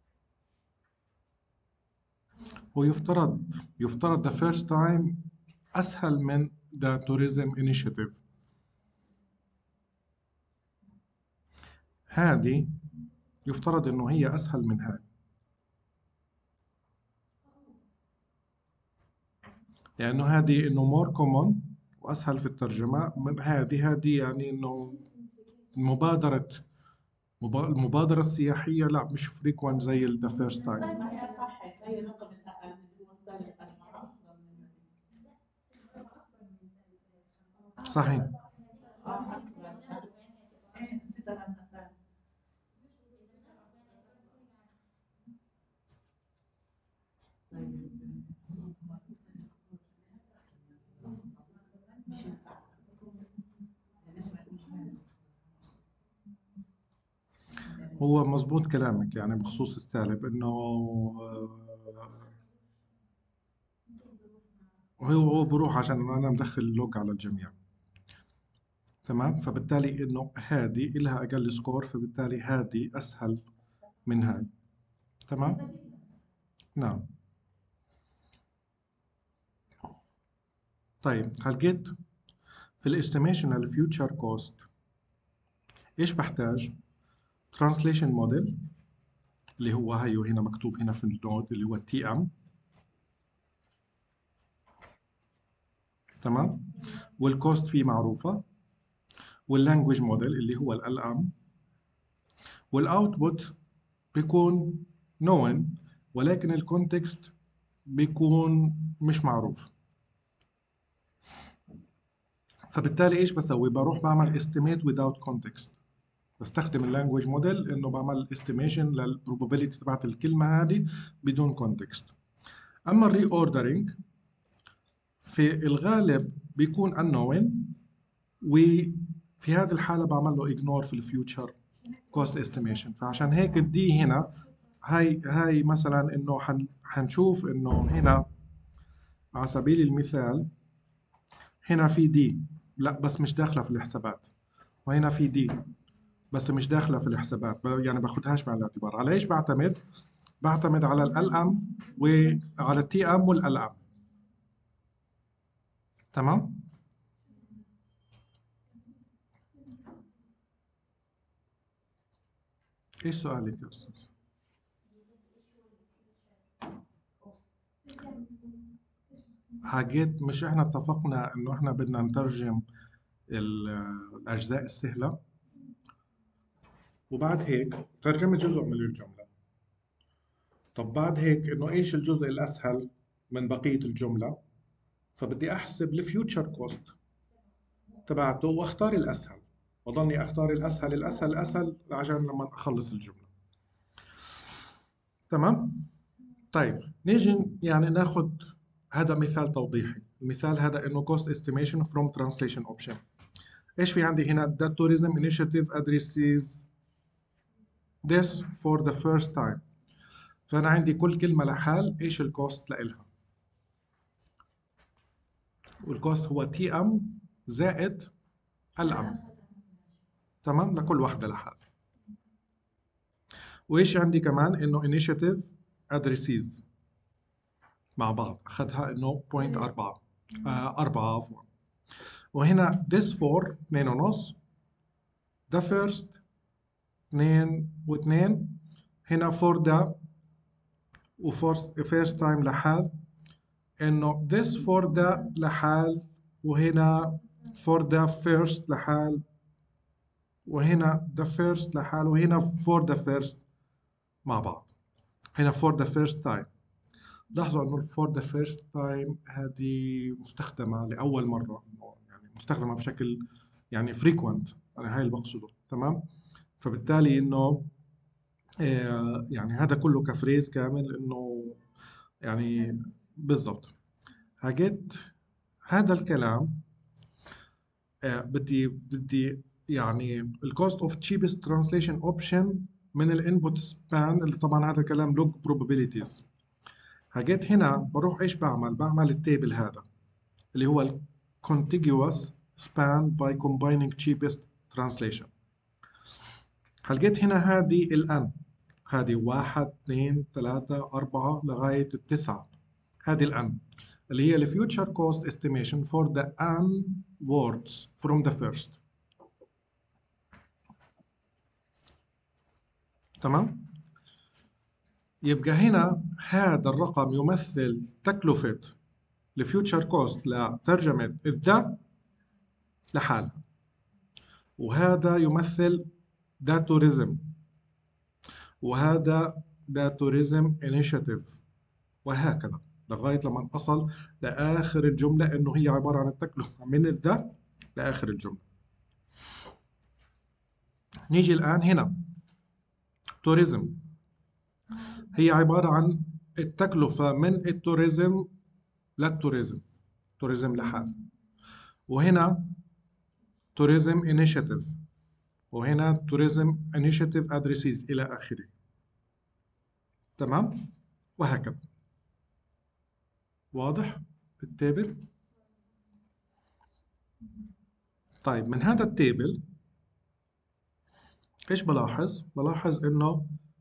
هو يفترض the first time اسهل من the tourism initiative. هذه يفترض انه هي اسهل من هاي، لانه هذه انه more common واسهل في الترجمه من هذه يعني انه المبادره السياحيه لا مش frequent زي the first time. طيب ما هي صح، هي رقم النقل اللي هو السالب 4 أفضل من صحيح. أكبر. إيه نسيت أنا المثال. طيب مش صح. هو مزبوط كلامك يعني بخصوص السالب انه هو بروح عشان انا مدخل اللوج على الجميع. تمام، فبالتالي انه هذه إلها اقل سكور، فبالتالي هذه اسهل من هاي. تمام. نعم. طيب هل جيت في الاستيميشن فيوتشر كوست ايش بحتاج؟ ترانسليشن موديل اللي هو هيو هنا مكتوب هنا في النود اللي هو التي ام. تمام، والكوست فيه معروفه، واللانجويج موديل اللي هو ال ام، والاوتبوت بيكون known ولكن الكونتكست بيكون مش معروف. فبالتالي ايش بسوي؟ بروح بعمل estimate without context. بستخدم اللانجويج موديل انه بعمل استيميشن للبروبابيلتي تبعت الكلمه هذه بدون كونتكست. اما الري اوردرنج في الغالب بيكون unknown، وفي هذه الحاله بعمل له ignore في الفيوتشر كوست استيميشن. فعشان هيك الدي هنا هاي مثلا انه حنشوف انه هنا على سبيل المثال هنا في دي لا بس مش داخله في الحسابات، وهنا في دي بس مش داخله في الحسابات، يعني باخدهاش بعين الاعتبار. على ايش بعتمد؟ بعتمد على ال ام وعلى التي ام والال ام. تمام. ايش سؤالك يا استاذ؟ حاجات مش احنا اتفقنا انه احنا بدنا نترجم الاجزاء السهله، وبعد هيك ترجمه جزء من الجمله. طب بعد هيك انه ايش الجزء الاسهل من بقيه الجمله؟ فبدي احسب الفيوتشر كوست تبعته واختار الاسهل، وضلني اختار الاسهل الاسهل الاسهل عشان لما اخلص الجمله. تمام. طيب نيجي يعني ناخذ هذا مثال توضيحي. المثال هذا انه cost estimation from translation option. ايش في عندي هنا؟ that tourism initiative addresses this for the first time. فانا عندي كل كلمه لحال ايش الكوست لإلها، والكوست هو تي ام زائد الام. تمام، لكل واحده لحال. وايش عندي كمان؟ انه initiative addresses مع بعض اخذها انه 0.4 4 عفوا. وهنا this for 2.5، the first 2 و2، هنا for the و first time لحال، انه this for the لحال، وهنا for the first لحال، وهنا the first لحال، وهنا for the first مع بعض. هنا for the first time. لاحظوا انه for the first time هذه مستخدمة لأول مرة، يعني مستخدمة بشكل يعني frequent، أنا هاي اللي بقصده. تمام. فبالتالي انه يعني هذا كله كفريز كامل انه يعني بالضبط. حكيت هذا الكلام بدي يعني الكوست اوف تشيبست ترانسليشن اوبشن من الانبوت سبان، اللي طبعا هذا كلام لوج probabilities. حكيت هنا بروح ايش بعمل التيبل هذا اللي هو ال contiguous span by combining cheapest translation. حلقيت هنا هذه الان، هذه 1 2 3 4 لغاية 9، هذه الان. اللي هي ال future cost estimation for the onwards from the first. تمام؟ يبقى هنا هذا الرقم يمثل تكلفة الفيوتشر كوست لترجمة الذا لحالها، وهذا يمثل داتوريزم، وهذا داتوريزم انيشيتيف، وهكذا لغاية لما نصل لآخر الجملة إنه هي عبارة عن التكلفة من الذا لآخر الجملة. نيجي الآن هنا توريزم، هي عبارة عن التكلفة من التوريزم للتوريزم، توريزم لحال، وهنا توريزم انيشيتيف، وهنا توريزم انيشيتيف ادريسيز إلى آخره. تمام؟ وهكذا. واضح التابل؟ طيب من هذا التابل ايش بلاحظ؟ بلاحظ انه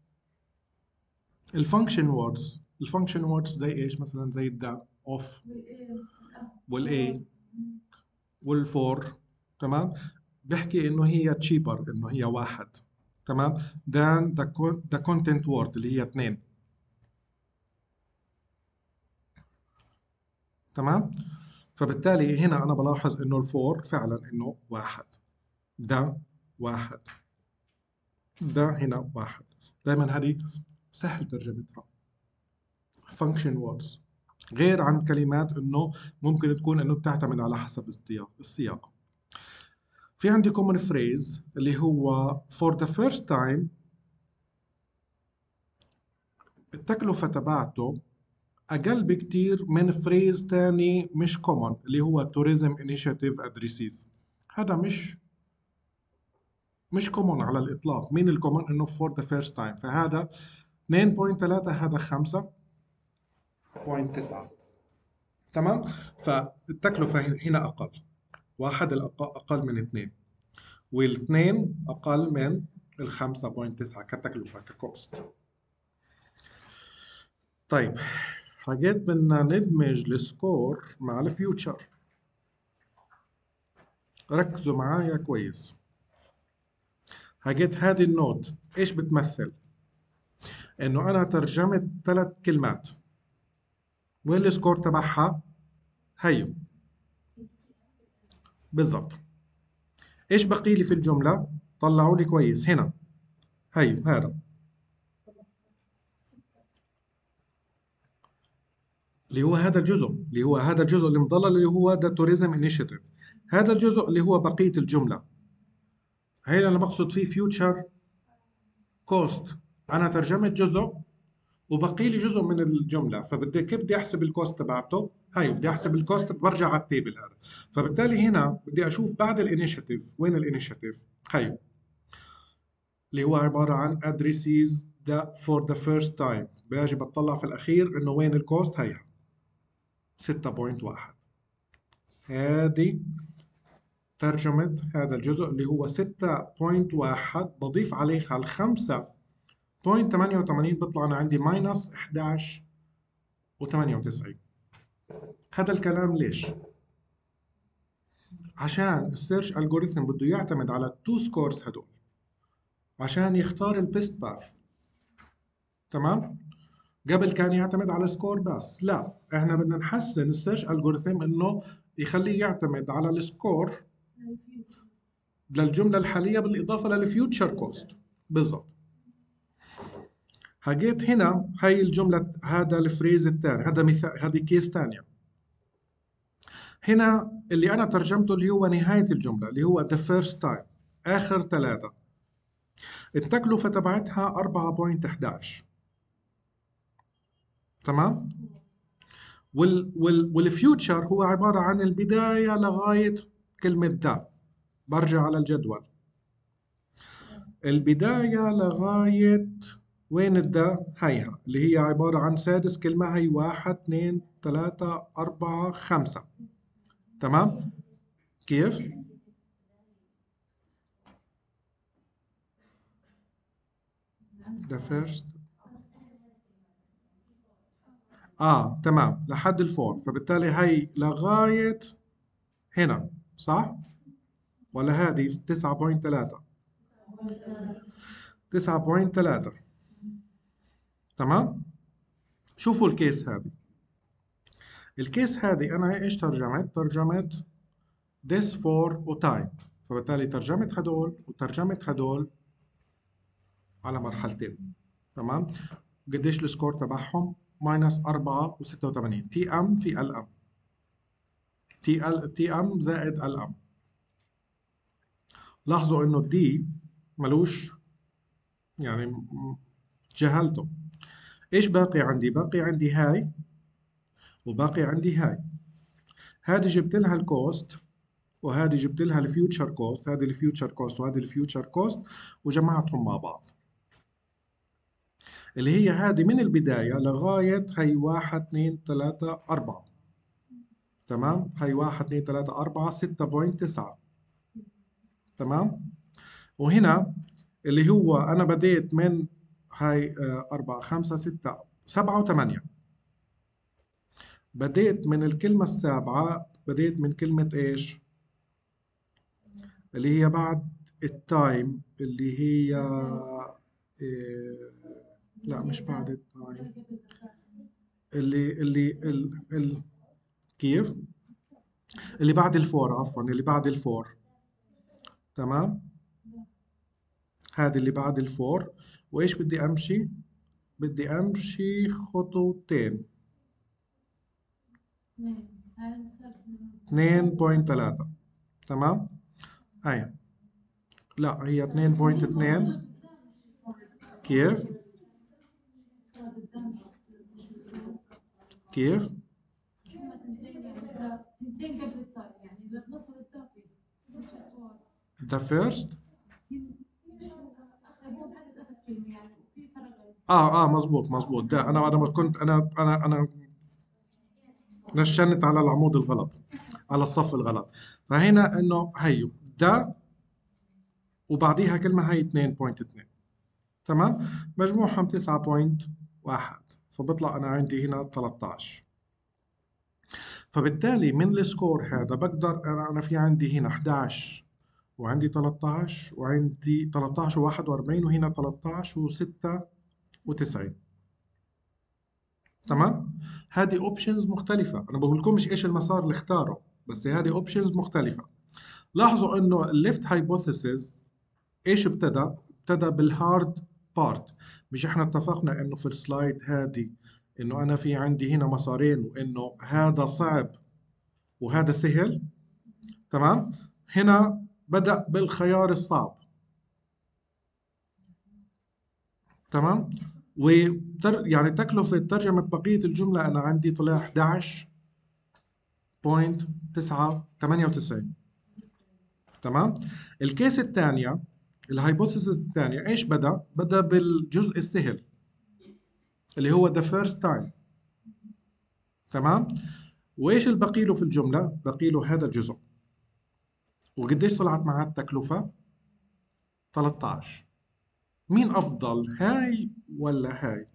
الفانكشن ووردز زي ايش؟ مثلا زي الدا، اوف، والاي، والفور. تمام؟ بحكي انه هي تشيبر، انه هي واحد. تمام؟ than the content word اللي هي 2. تمام؟ فبالتالي هنا انا بلاحظ انه الفور فعلا انه واحد، ده واحد، ده هنا واحد. دائما هذه سهل ترجمتها function words، غير عن كلمات انه ممكن تكون انه بتعتمد على حسب السياق. في عندي common phrase اللي هو for the first time، التكلفة تبعته أقل بكتير من phrase تاني مش common اللي هو tourism initiative addresses. هذا مش common على الإطلاق. مين الcommon؟ إنه for the first time، فهذا 2.3، هذا 5.9. تمام؟ فالتكلفة هنا أقل، واحد أقل من 2، والاثنين أقل من 5.9 كتكلفة ككوست. طيب حاجات بدنا ندمج السكور مع الفيوتشر. ركزوا معايا كويس. حاجات هذه النوت ايش بتمثل؟ انه انا ترجمت 3 كلمات والسكور تبعها هيو بالضبط. ايش بقي لي في الجملة؟ طلعوا لي كويس هنا. هيو هذا اللي هو هذا الجزء، اللي مضلل، اللي هو ده توريزم انيشيتيف. هذا الجزء اللي هو بقية الجملة، هي اللي انا بقصد فيه فيوتشر كوست. انا ترجمت جزء وبقي لي جزء من الجمله، فبدي كيف بدي احسب الكوست تبعته؟ هاي بدي احسب الكوست، برجع على التيبل هذا. فبالتالي هنا بدي اشوف بعد الانيشيتيف وين الانيشيتيف. هاي اللي هو عباره عن addresses for the first time، باجي بطلع في الاخير انه وين الكوست. هيها 6.1. هذه ترجمة هذا الجزء اللي هو 6.1، بضيف عليها ال 5.88، بيطلع أنا عندي ماينس 11.98. هذا الكلام ليش؟ عشان السيرش الجوريثم بده يعتمد على التو سكورز هدول عشان يختار البيست باث. تمام؟ قبل كان يعتمد على سكور بس، لا احنا بدنا نحسن السيرش الجوريثم انه يخليه يعتمد على السكور للجمله الحاليه بالاضافه للفيوتشر كوست. بالضبط. حكيت هنا هاي الجمله، هذا الفريز الثاني، هذا مثال، هذه كيس ثانيه. هنا اللي انا ترجمته اللي هو نهايه الجمله اللي هو the first time، اخر 3. التكلفه تبعتها 4.11. تمام؟ والفيوتشر هو عباره عن البدايه لغايه كلمه ذا. برجع على الجدول، البدايه لغايه وين الذا؟ هيها اللي هي عباره عن سادس كلمه، هي 1 2 3 4 5. تمام؟ كيف؟ the first. تمام لحد الفور، فبالتالي هي لغاية هنا صح؟ ولا هذه 9.3؟ 9.3 تمام؟ شوفوا الكيس هذه. الكيس هذه أنا إيش ترجمت؟ ترجمت this for وتايم، فبالتالي ترجمت هدول وترجمت هدول على مرحلتين. تمام؟ قديش السكور تبعهم؟ ماينس 4 و86 تي ام في ال ام، تي ام زائد ال ام. لاحظوا انه الدي ملوش يعني جهلته. ايش باقي عندي؟ باقي عندي هاي وباقي عندي هاي. هذه جبت لها الكوست وهذه جبت لها الفيوتشر كوست، هذه الفيوتشر كوست وهذه الفيوتشر كوست وجمعتهم مع بعض، اللي هي هذه من البداية لغاية هي 1 2 3 4. تمام؟ هي 1 2 3 4 6.9. تمام؟ وهنا اللي هو أنا بديت من هاي 4 5 6 7 و8. بديت من الكلمة السابعة، بديت من كلمة إيش؟ اللي هي بعد التايم، اللي هي لا مش بعد التايم، اللي كيف؟ اللي بعد الفور، عفوا اللي بعد الفور. تمام؟ هذه اللي بعد الفور. وإيش بدي أمشي؟ بدي أمشي خطوتين. 2.3. تمام؟ هاي لا هي 2.2. كيف؟ كيف؟ The first. مزبوط مزبوط. ده انا كنت انا نشنت على العمود الغلط، على الصف الغلط. فهنا انه هيو ده وبعديها كلمة هي 2.2. تمام؟ مجموعهم 9.1، فبطلع انا عندي هنا 13. فبالتالي من السكور هذا بقدر انا في عندي هنا 11 وعندي 13 وعندي 13 و41 وهنا 13 و96. تمام؟ هذه اوبشنز مختلفة، انا بقول لكمش ايش المسار اللي اختاره، بس هذه اوبشنز مختلفة. لاحظوا انه الليفت هايبوثيسيس ايش ابتدى؟ ابتدى بالهارد بارت. مش احنا اتفقنا انه في السلايد هذه انه انا في عندي هنا مسارين وانه هذا صعب وهذا سهل. تمام؟ هنا بدأ بالخيار الصعب. تمام؟ يعني تكلفة ترجمة بقية الجملة أنا عندي طلع 11.998. تمام؟ الكيس الثانية، الهايبوثيسيس الثانية ايش بدأ؟ بدأ بالجزء السهل اللي هو the first time. تمام؟ وايش البقي له في الجملة؟ بقي له هذا الجزء. وقديش طلعت معاه التكلفة؟ 13. مين أفضل، هاي ولا هاي؟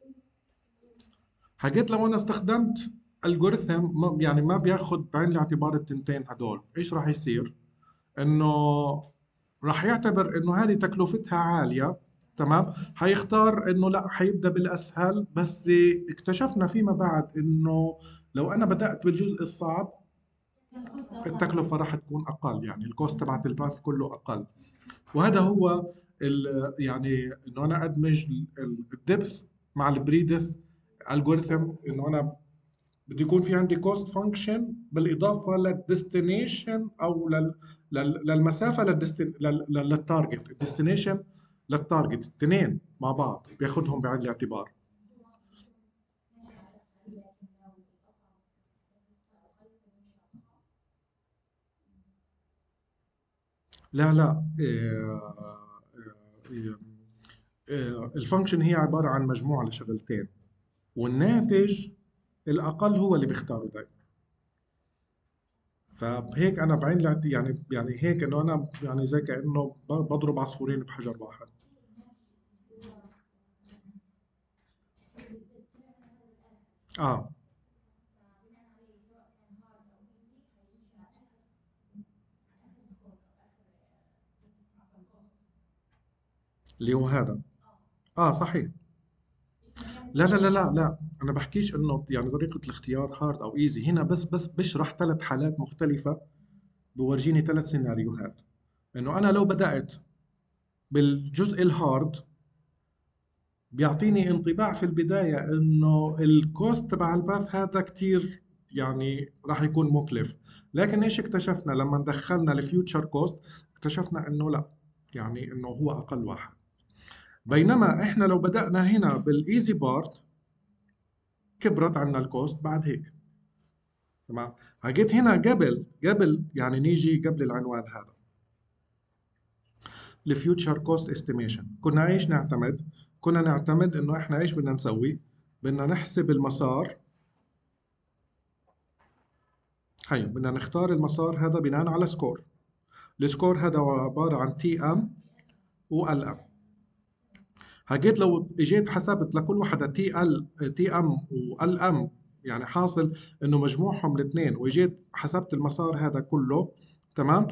حكيت لو أنا استخدمت الجوريثم يعني ما بياخد بعين الاعتبار التنتين هدول، إيش راح يصير؟ إنه راح يعتبر إنه هذه تكلفتها عالية. تمام؟ حيختار إنه لا، حيبدأ بالأسهل. بس اكتشفنا فيما بعد إنه لو أنا بدأت بالجزء الصعب التكلفة راح تكون أقل، يعني الكوست تبعت الباث كله أقل. وهذا هو يعني انه انا ادمج الدبث مع البريدث الجوريثم، انه انا بده يكون في عندي كوست فانكشن بالاضافه للديستنيشن او للمسافه للتارجت، الديستنيشن للتارجت، الاثنين مع بعض بياخذهم بعين الاعتبار. لا لا الفانكشن هي عباره عن مجموعه لشغلتين، والناتج الاقل هو اللي بيختاره دايما. فهيك انا بعين يعني هيك انه انا يعني زي كانه بضرب عصفورين بحجر واحد. اه اللي هو هذا. اه صحيح. لا انا بحكيش انه يعني طريقة الاختيار هارد او ايزي هنا، بس بشرح ثلاث حالات مختلفة، بورجيني ثلاث سيناريوهات. انه انا لو بدأت بالجزء الهارد بيعطيني انطباع في البداية انه الكوست تبع الباث هذا كتير يعني راح يكون مكلف. لكن ايش اكتشفنا لما دخلنا الفيوتشر كوست؟ اكتشفنا انه لا، يعني انه هو اقل واحد. بينما احنا لو بدأنا هنا بالايزي بارت كبرت عنا الكوست بعد هيك. تمام. هجيت هنا قبل يعني نيجي قبل العنوان هذا الفيوتشر كوست استيميشن، كنا ايش نعتمد؟ كنا نعتمد انه احنا ايش بدنا نسوي؟ بدنا نحسب المسار. هي بدنا نختار المسار هذا بناء على سكور. السكور هذا عبارة عن تي ام وال ام. هجيت لو اجيت حسبت لكل وحدة تي ام وال ام، يعني حاصل انه مجموعهم الاثنين، واجيت حسبت المسار هذا كله. تمام.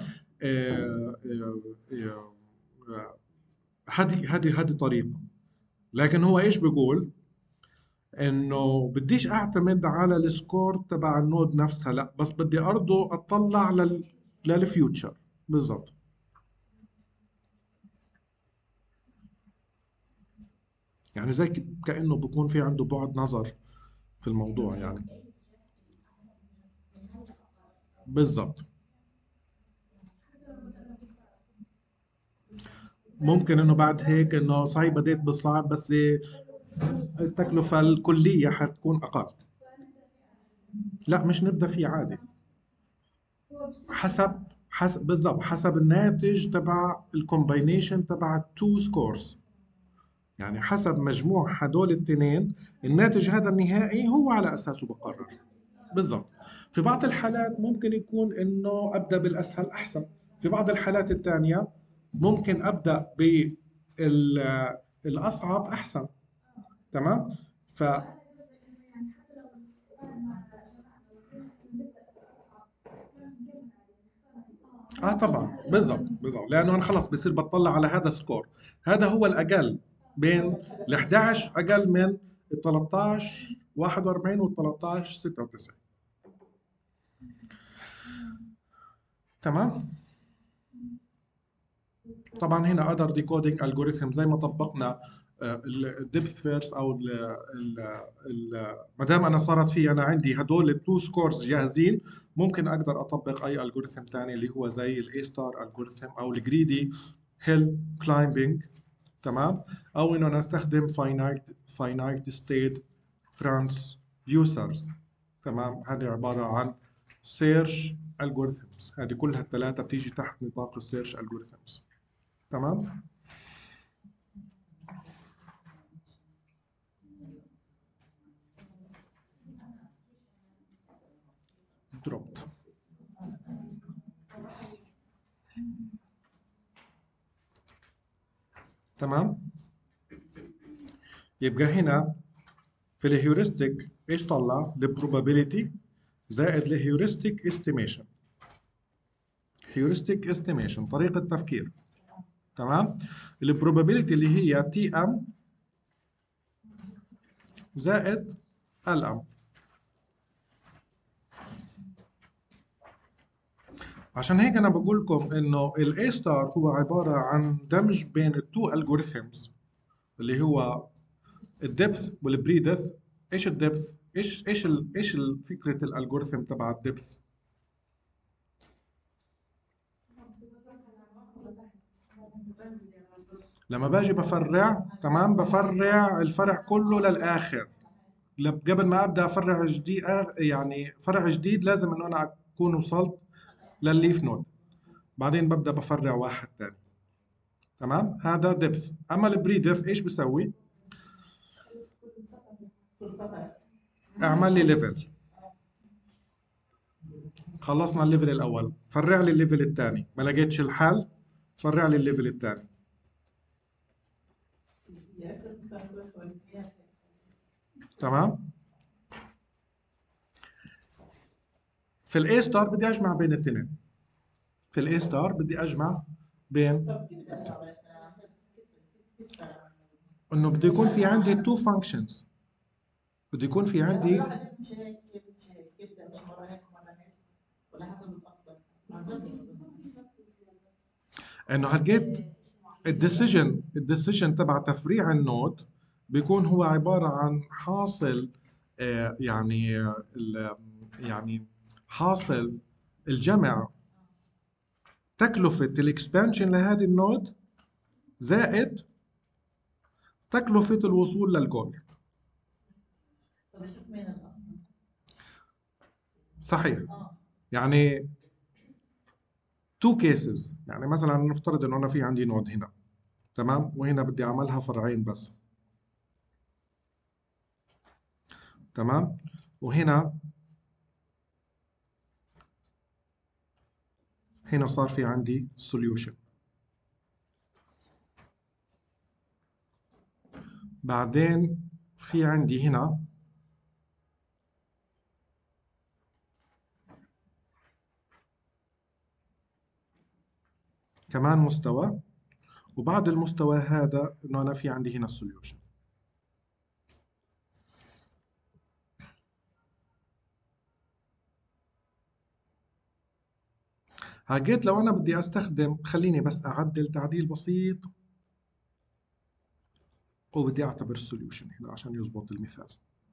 هذه طريقة. لكن هو ايش بيقول؟ انه بديش اعتمد على السكور تبع النود نفسها، لا بس بدي برضه اطلع للفيوتشر. بالضبط. يعني زي كأنه بكون في عنده بعد نظر في الموضوع يعني. بالضبط. ممكن انه بعد هيك انه صحيح بديت بالصعب، بس التكلفة الكلية حتكون اقل. لا مش نبدأ فيه عادي. حسب بالضبط حسب الناتج تبع الكومباينيشن تبع التو سكورز. يعني حسب مجموع هدول الاثنين الناتج هذا النهائي هو على اساسه بقرر. بالضبط. في بعض الحالات ممكن يكون انه ابدا بالاسهل احسن. في بعض الحالات الثانيه ممكن ابدا بالاصعب احسن. تمام. ف اه طبعا بالضبط لانه انا خلص بصير بطلع على هذا السكور. هذا هو الاقل بين ال 11، اقل من ال 13 41 وال 13 96. تمام. طبعا هنا اذر ديكودينج الجوريثم زي ما طبقنا الديبث فيرست او ما دام انا صارت في انا عندي هدول التو سكورز جاهزين، ممكن اقدر اطبق اي الجوريثم ثاني اللي هو زي الاي ستار الجوريثم او الجريدي هيل كلايمبينج. تمام. او انه نستخدم فاينايت ستيت ترانسديوسرز. تمام. هذه عباره عن سيرش الجوريثمز، هذه كلها الثلاثه بتيجي تحت نطاق السيرش الجوريثمز. تمام. دروبت. تمام. يبقى هنا في الهيورستيك ايش طلع؟ البروبابيليتي زائد الهيورستيك استيميشن. هيورستيك استيميشن طريقة تفكير. تمام. البروبابيليتي اللي هي تي ام زائد ال ام. عشان هيك انا بقول لكم انه الاي ستار هو عبارة عن دمج بين التو الجوريثمز اللي هو الدبث والبريدث. ايش الدبث؟ ايش فكرة الالجوريثم تبع الدبث؟ لما باجي بفرع، تمام، بفرع الفرع كله للاخر. قبل ما ابدا افرع جديد، يعني فرع جديد لازم انه انا اكون وصلت للليف نود، بعدين ببدا بفرع واحد ثاني. تمام. هذا دبث. اما البري ديف ايش بسوي؟ اعمل لي ليفل. خلصنا الليفل الاول، فرع لي الليفل الثاني، ما لقيتش الحل، فرع لي الليفل الثاني. تمام. في الاي ستار بدي اجمع بين الاثنين. في الاي ستار بدي اجمع بين طب كيف بدي ارجع بقى عشان كيف انه بده يكون في عندي تو فانكشنز. بده يكون في عندي الواحد يمشي هيك كيف يمشي هيك كيف بدي امشي مره هيك ومره هيك ولا حسب الافضل عن جد انه هالجيت الديسيجن تبع تفريع النود بيكون هو عباره عن حاصل يعني يعني حاصل الجمع تكلفه الاكسبانشن لهذه النود زائد تكلفه الوصول للجول. طب اشوف مين الافضل صحيح. اه يعني تو كيسز، يعني مثلا نفترض انه انا في عندي نود هنا، تمام، وهنا بدي اعملها فرعين بس، تمام، وهنا صار في عندي solution. بعدين في عندي هنا كمان مستوى، وبعد المستوى هذا انه انا في عندي هنا السوليوشن. هاجيت لو انا بدي استخدم، خليني بس اعدل تعديل بسيط، وبدي اعتبر السوليوشن هنا عشان يزبط المثال.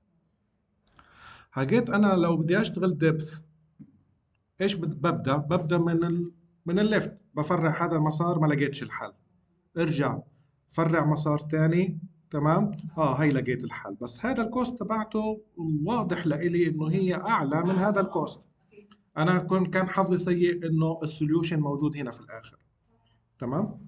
هاجيت انا لو بدي اشتغل ديبث، ايش ببدا من الليفت، بفرع هذا المسار ما لقيتش الحل، ارجع فرع مسار تاني، تمام، هي لقيت الحل، بس هذا الكوست تبعته واضح لإلي انه هي اعلى من هذا الكوست. انا كان حظي سيء انه السوليوشن موجود هنا في الاخر، تمام.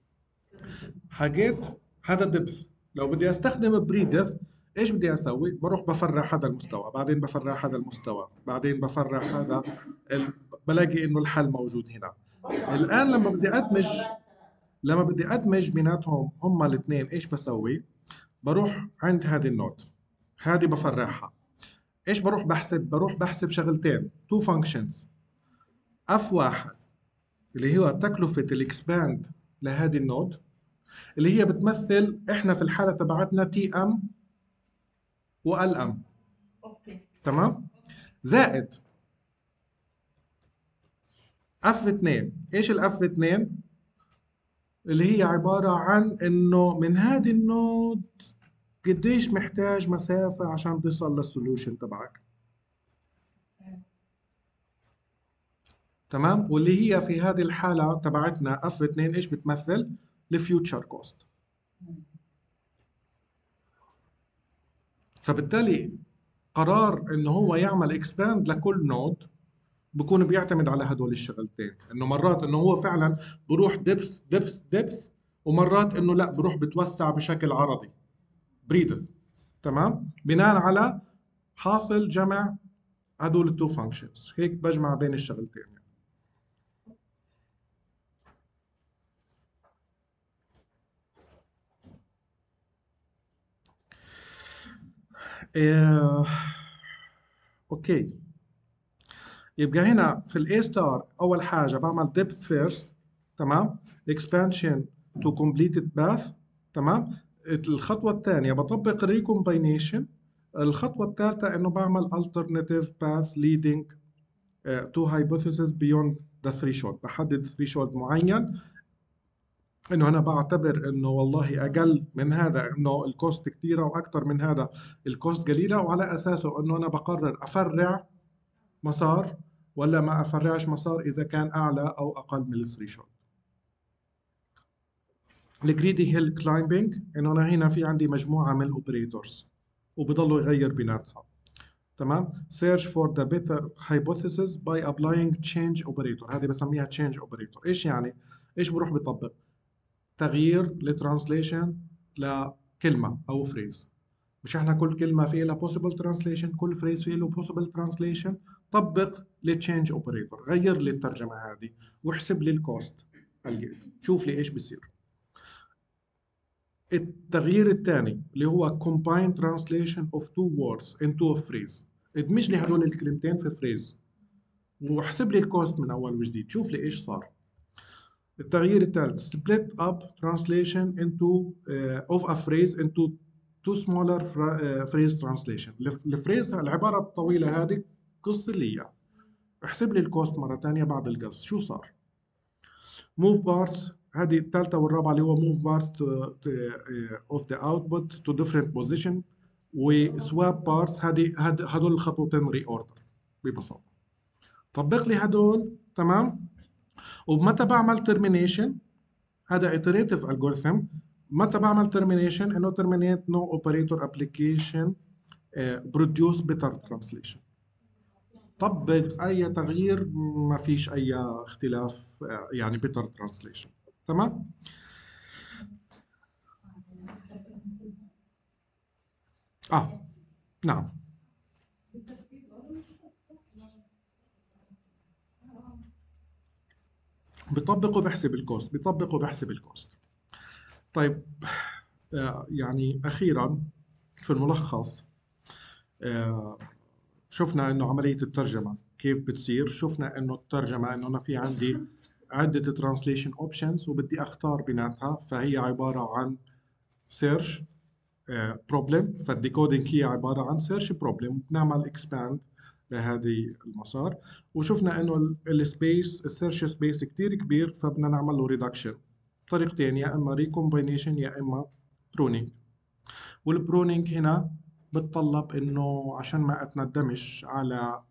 حكيت هذا دبث، لو بدي استخدم بريدث ايش بدي اسوي؟ بروح بفرع هذا المستوى، بعدين بفرع هذا المستوى، بعدين بفرع هذا بلاقي انه الحل موجود هنا. الان لما بدي ادمج بيناتهم هم الاثنين، ايش بسوي؟ بروح عند هذه النوت، هذه بفرعها، ايش بروح بحسب؟ بروح بحسب شغلتين، تو فانكشنز. اف واحد اللي هو تكلفة الاكسباند لهذه النود، اللي هي بتمثل احنا في الحالة تبعتنا تي ام وال ام، اوكي تمام، زائد اف 2. ايش الاف 2؟ اللي هي عبارة عن انه من هذه النود قديش محتاج مسافة عشان تصل للسوليوشن تبعك، تمام، واللي هي في هذه الحالة تبعتنا اف 2 ايش بتمثل؟ الفيوتشر كوست. فبالتالي قرار انه هو يعمل اكسباند لكل نود بكون بيعتمد على هدول الشغلتين، انه مرات انه هو فعلا بروح دبس، ومرات انه لا بروح بتوسع بشكل عرضي بريدث، تمام، بناء على حاصل جمع هدول التو فانكشنز، هيك بجمع بين الشغلتين يعني. إيه... اوكي، يبقى هنا في الاي ستار اول حاجه بعمل depth first، تمام، expansion to completed path، تمام. الخطوه الثانيه بطبق recombination. الخطوه الثالثه انه بعمل alternative path leading to hypothesis beyond the threshold. بحدد threshold معين، انه انا بعتبر انه والله اقل من هذا انه الكوست كثيره، واكثر من هذا الكوست قليله، وعلى اساسه انه انا بقرر افرع مسار ولا ما افرعش مسار اذا كان اعلى او اقل من الثريشولد. الجريدي هيل كلايمبينج، انه انا هنا في عندي مجموعه من الاوبريتورز وبضلوا يغير بيناتها، تمام. search for the better hypothesis by applying change operator، هذه بسميها change operator. ايش يعني؟ ايش بروح بطبق؟ تغيير لترانسليشن لكلمه او فريز. مش احنا كل كلمه في لها possible translation، كل فريز في له possible translation. طبق للتشينج اوبريتور، غير لي الترجمه هذه واحسب لي الكوست، شوف لي ايش بصير. التغيير الثاني اللي هو combine translation of two words into a phrase، ادمج لي هدول الكلمتين في فريز. واحسب لي الكوست من اول وجديد. شوف لي ايش صار. التغيير الثالث split up translation into of a phrase into two smaller phrase translation. الفريز العبارة الطويلة هذه قص لي اياها. احسب لي الكوست مرة ثانية بعد القص. شو صار؟ move parts هذه الثالثة والرابعة اللي هو move parts of the output to different position، وسواب parts هدول الخطوتين ري اوردر ببساطة. طبق لي هدول تمام. ومتى بعمل termination هذا iterative algorithm. متى بعمل termination انه terminate no operator application produce better translation. طبق اي تغيير ما فيش اي اختلاف يعني better translation. تمام. نعم. بيطبق وبحسب الكوست، بيطبق وبحسب الكوست. طيب يعني أخيرا في الملخص شفنا إنه عملية الترجمة كيف بتصير. شفنا إنه الترجمة إنه أنا في عندي عدة translation options وبدي أختار بيناتها، فهي عبارة عن search problem. فالديكودينج هي عبارة عن search problem. بنعمل expand لهذه المسار. وشفنا إنه السبيس السيرش سبيس كتير كبير، فبدنا نعمل له reduction. طريقتين، يا إما recombination يا إما pruning. والبرونينج هنا بتطلب إنه عشان ما أتندمش على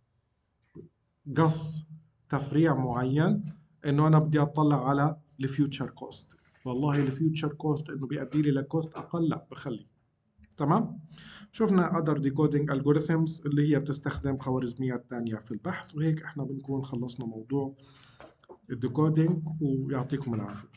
قص تفريع معين، إنه أنا بدي أطلع على الفيوتشر كوست. والله الفيوتشر كوست إنه بيؤدي لي لكوست أقل، لا بخلي. تمام. شفنا other decoding algorithms اللي هي بتستخدم خوارزميات تانية في البحث. وهيك احنا بنكون خلصنا موضوع الديكودينج، ويعطيكم العافية.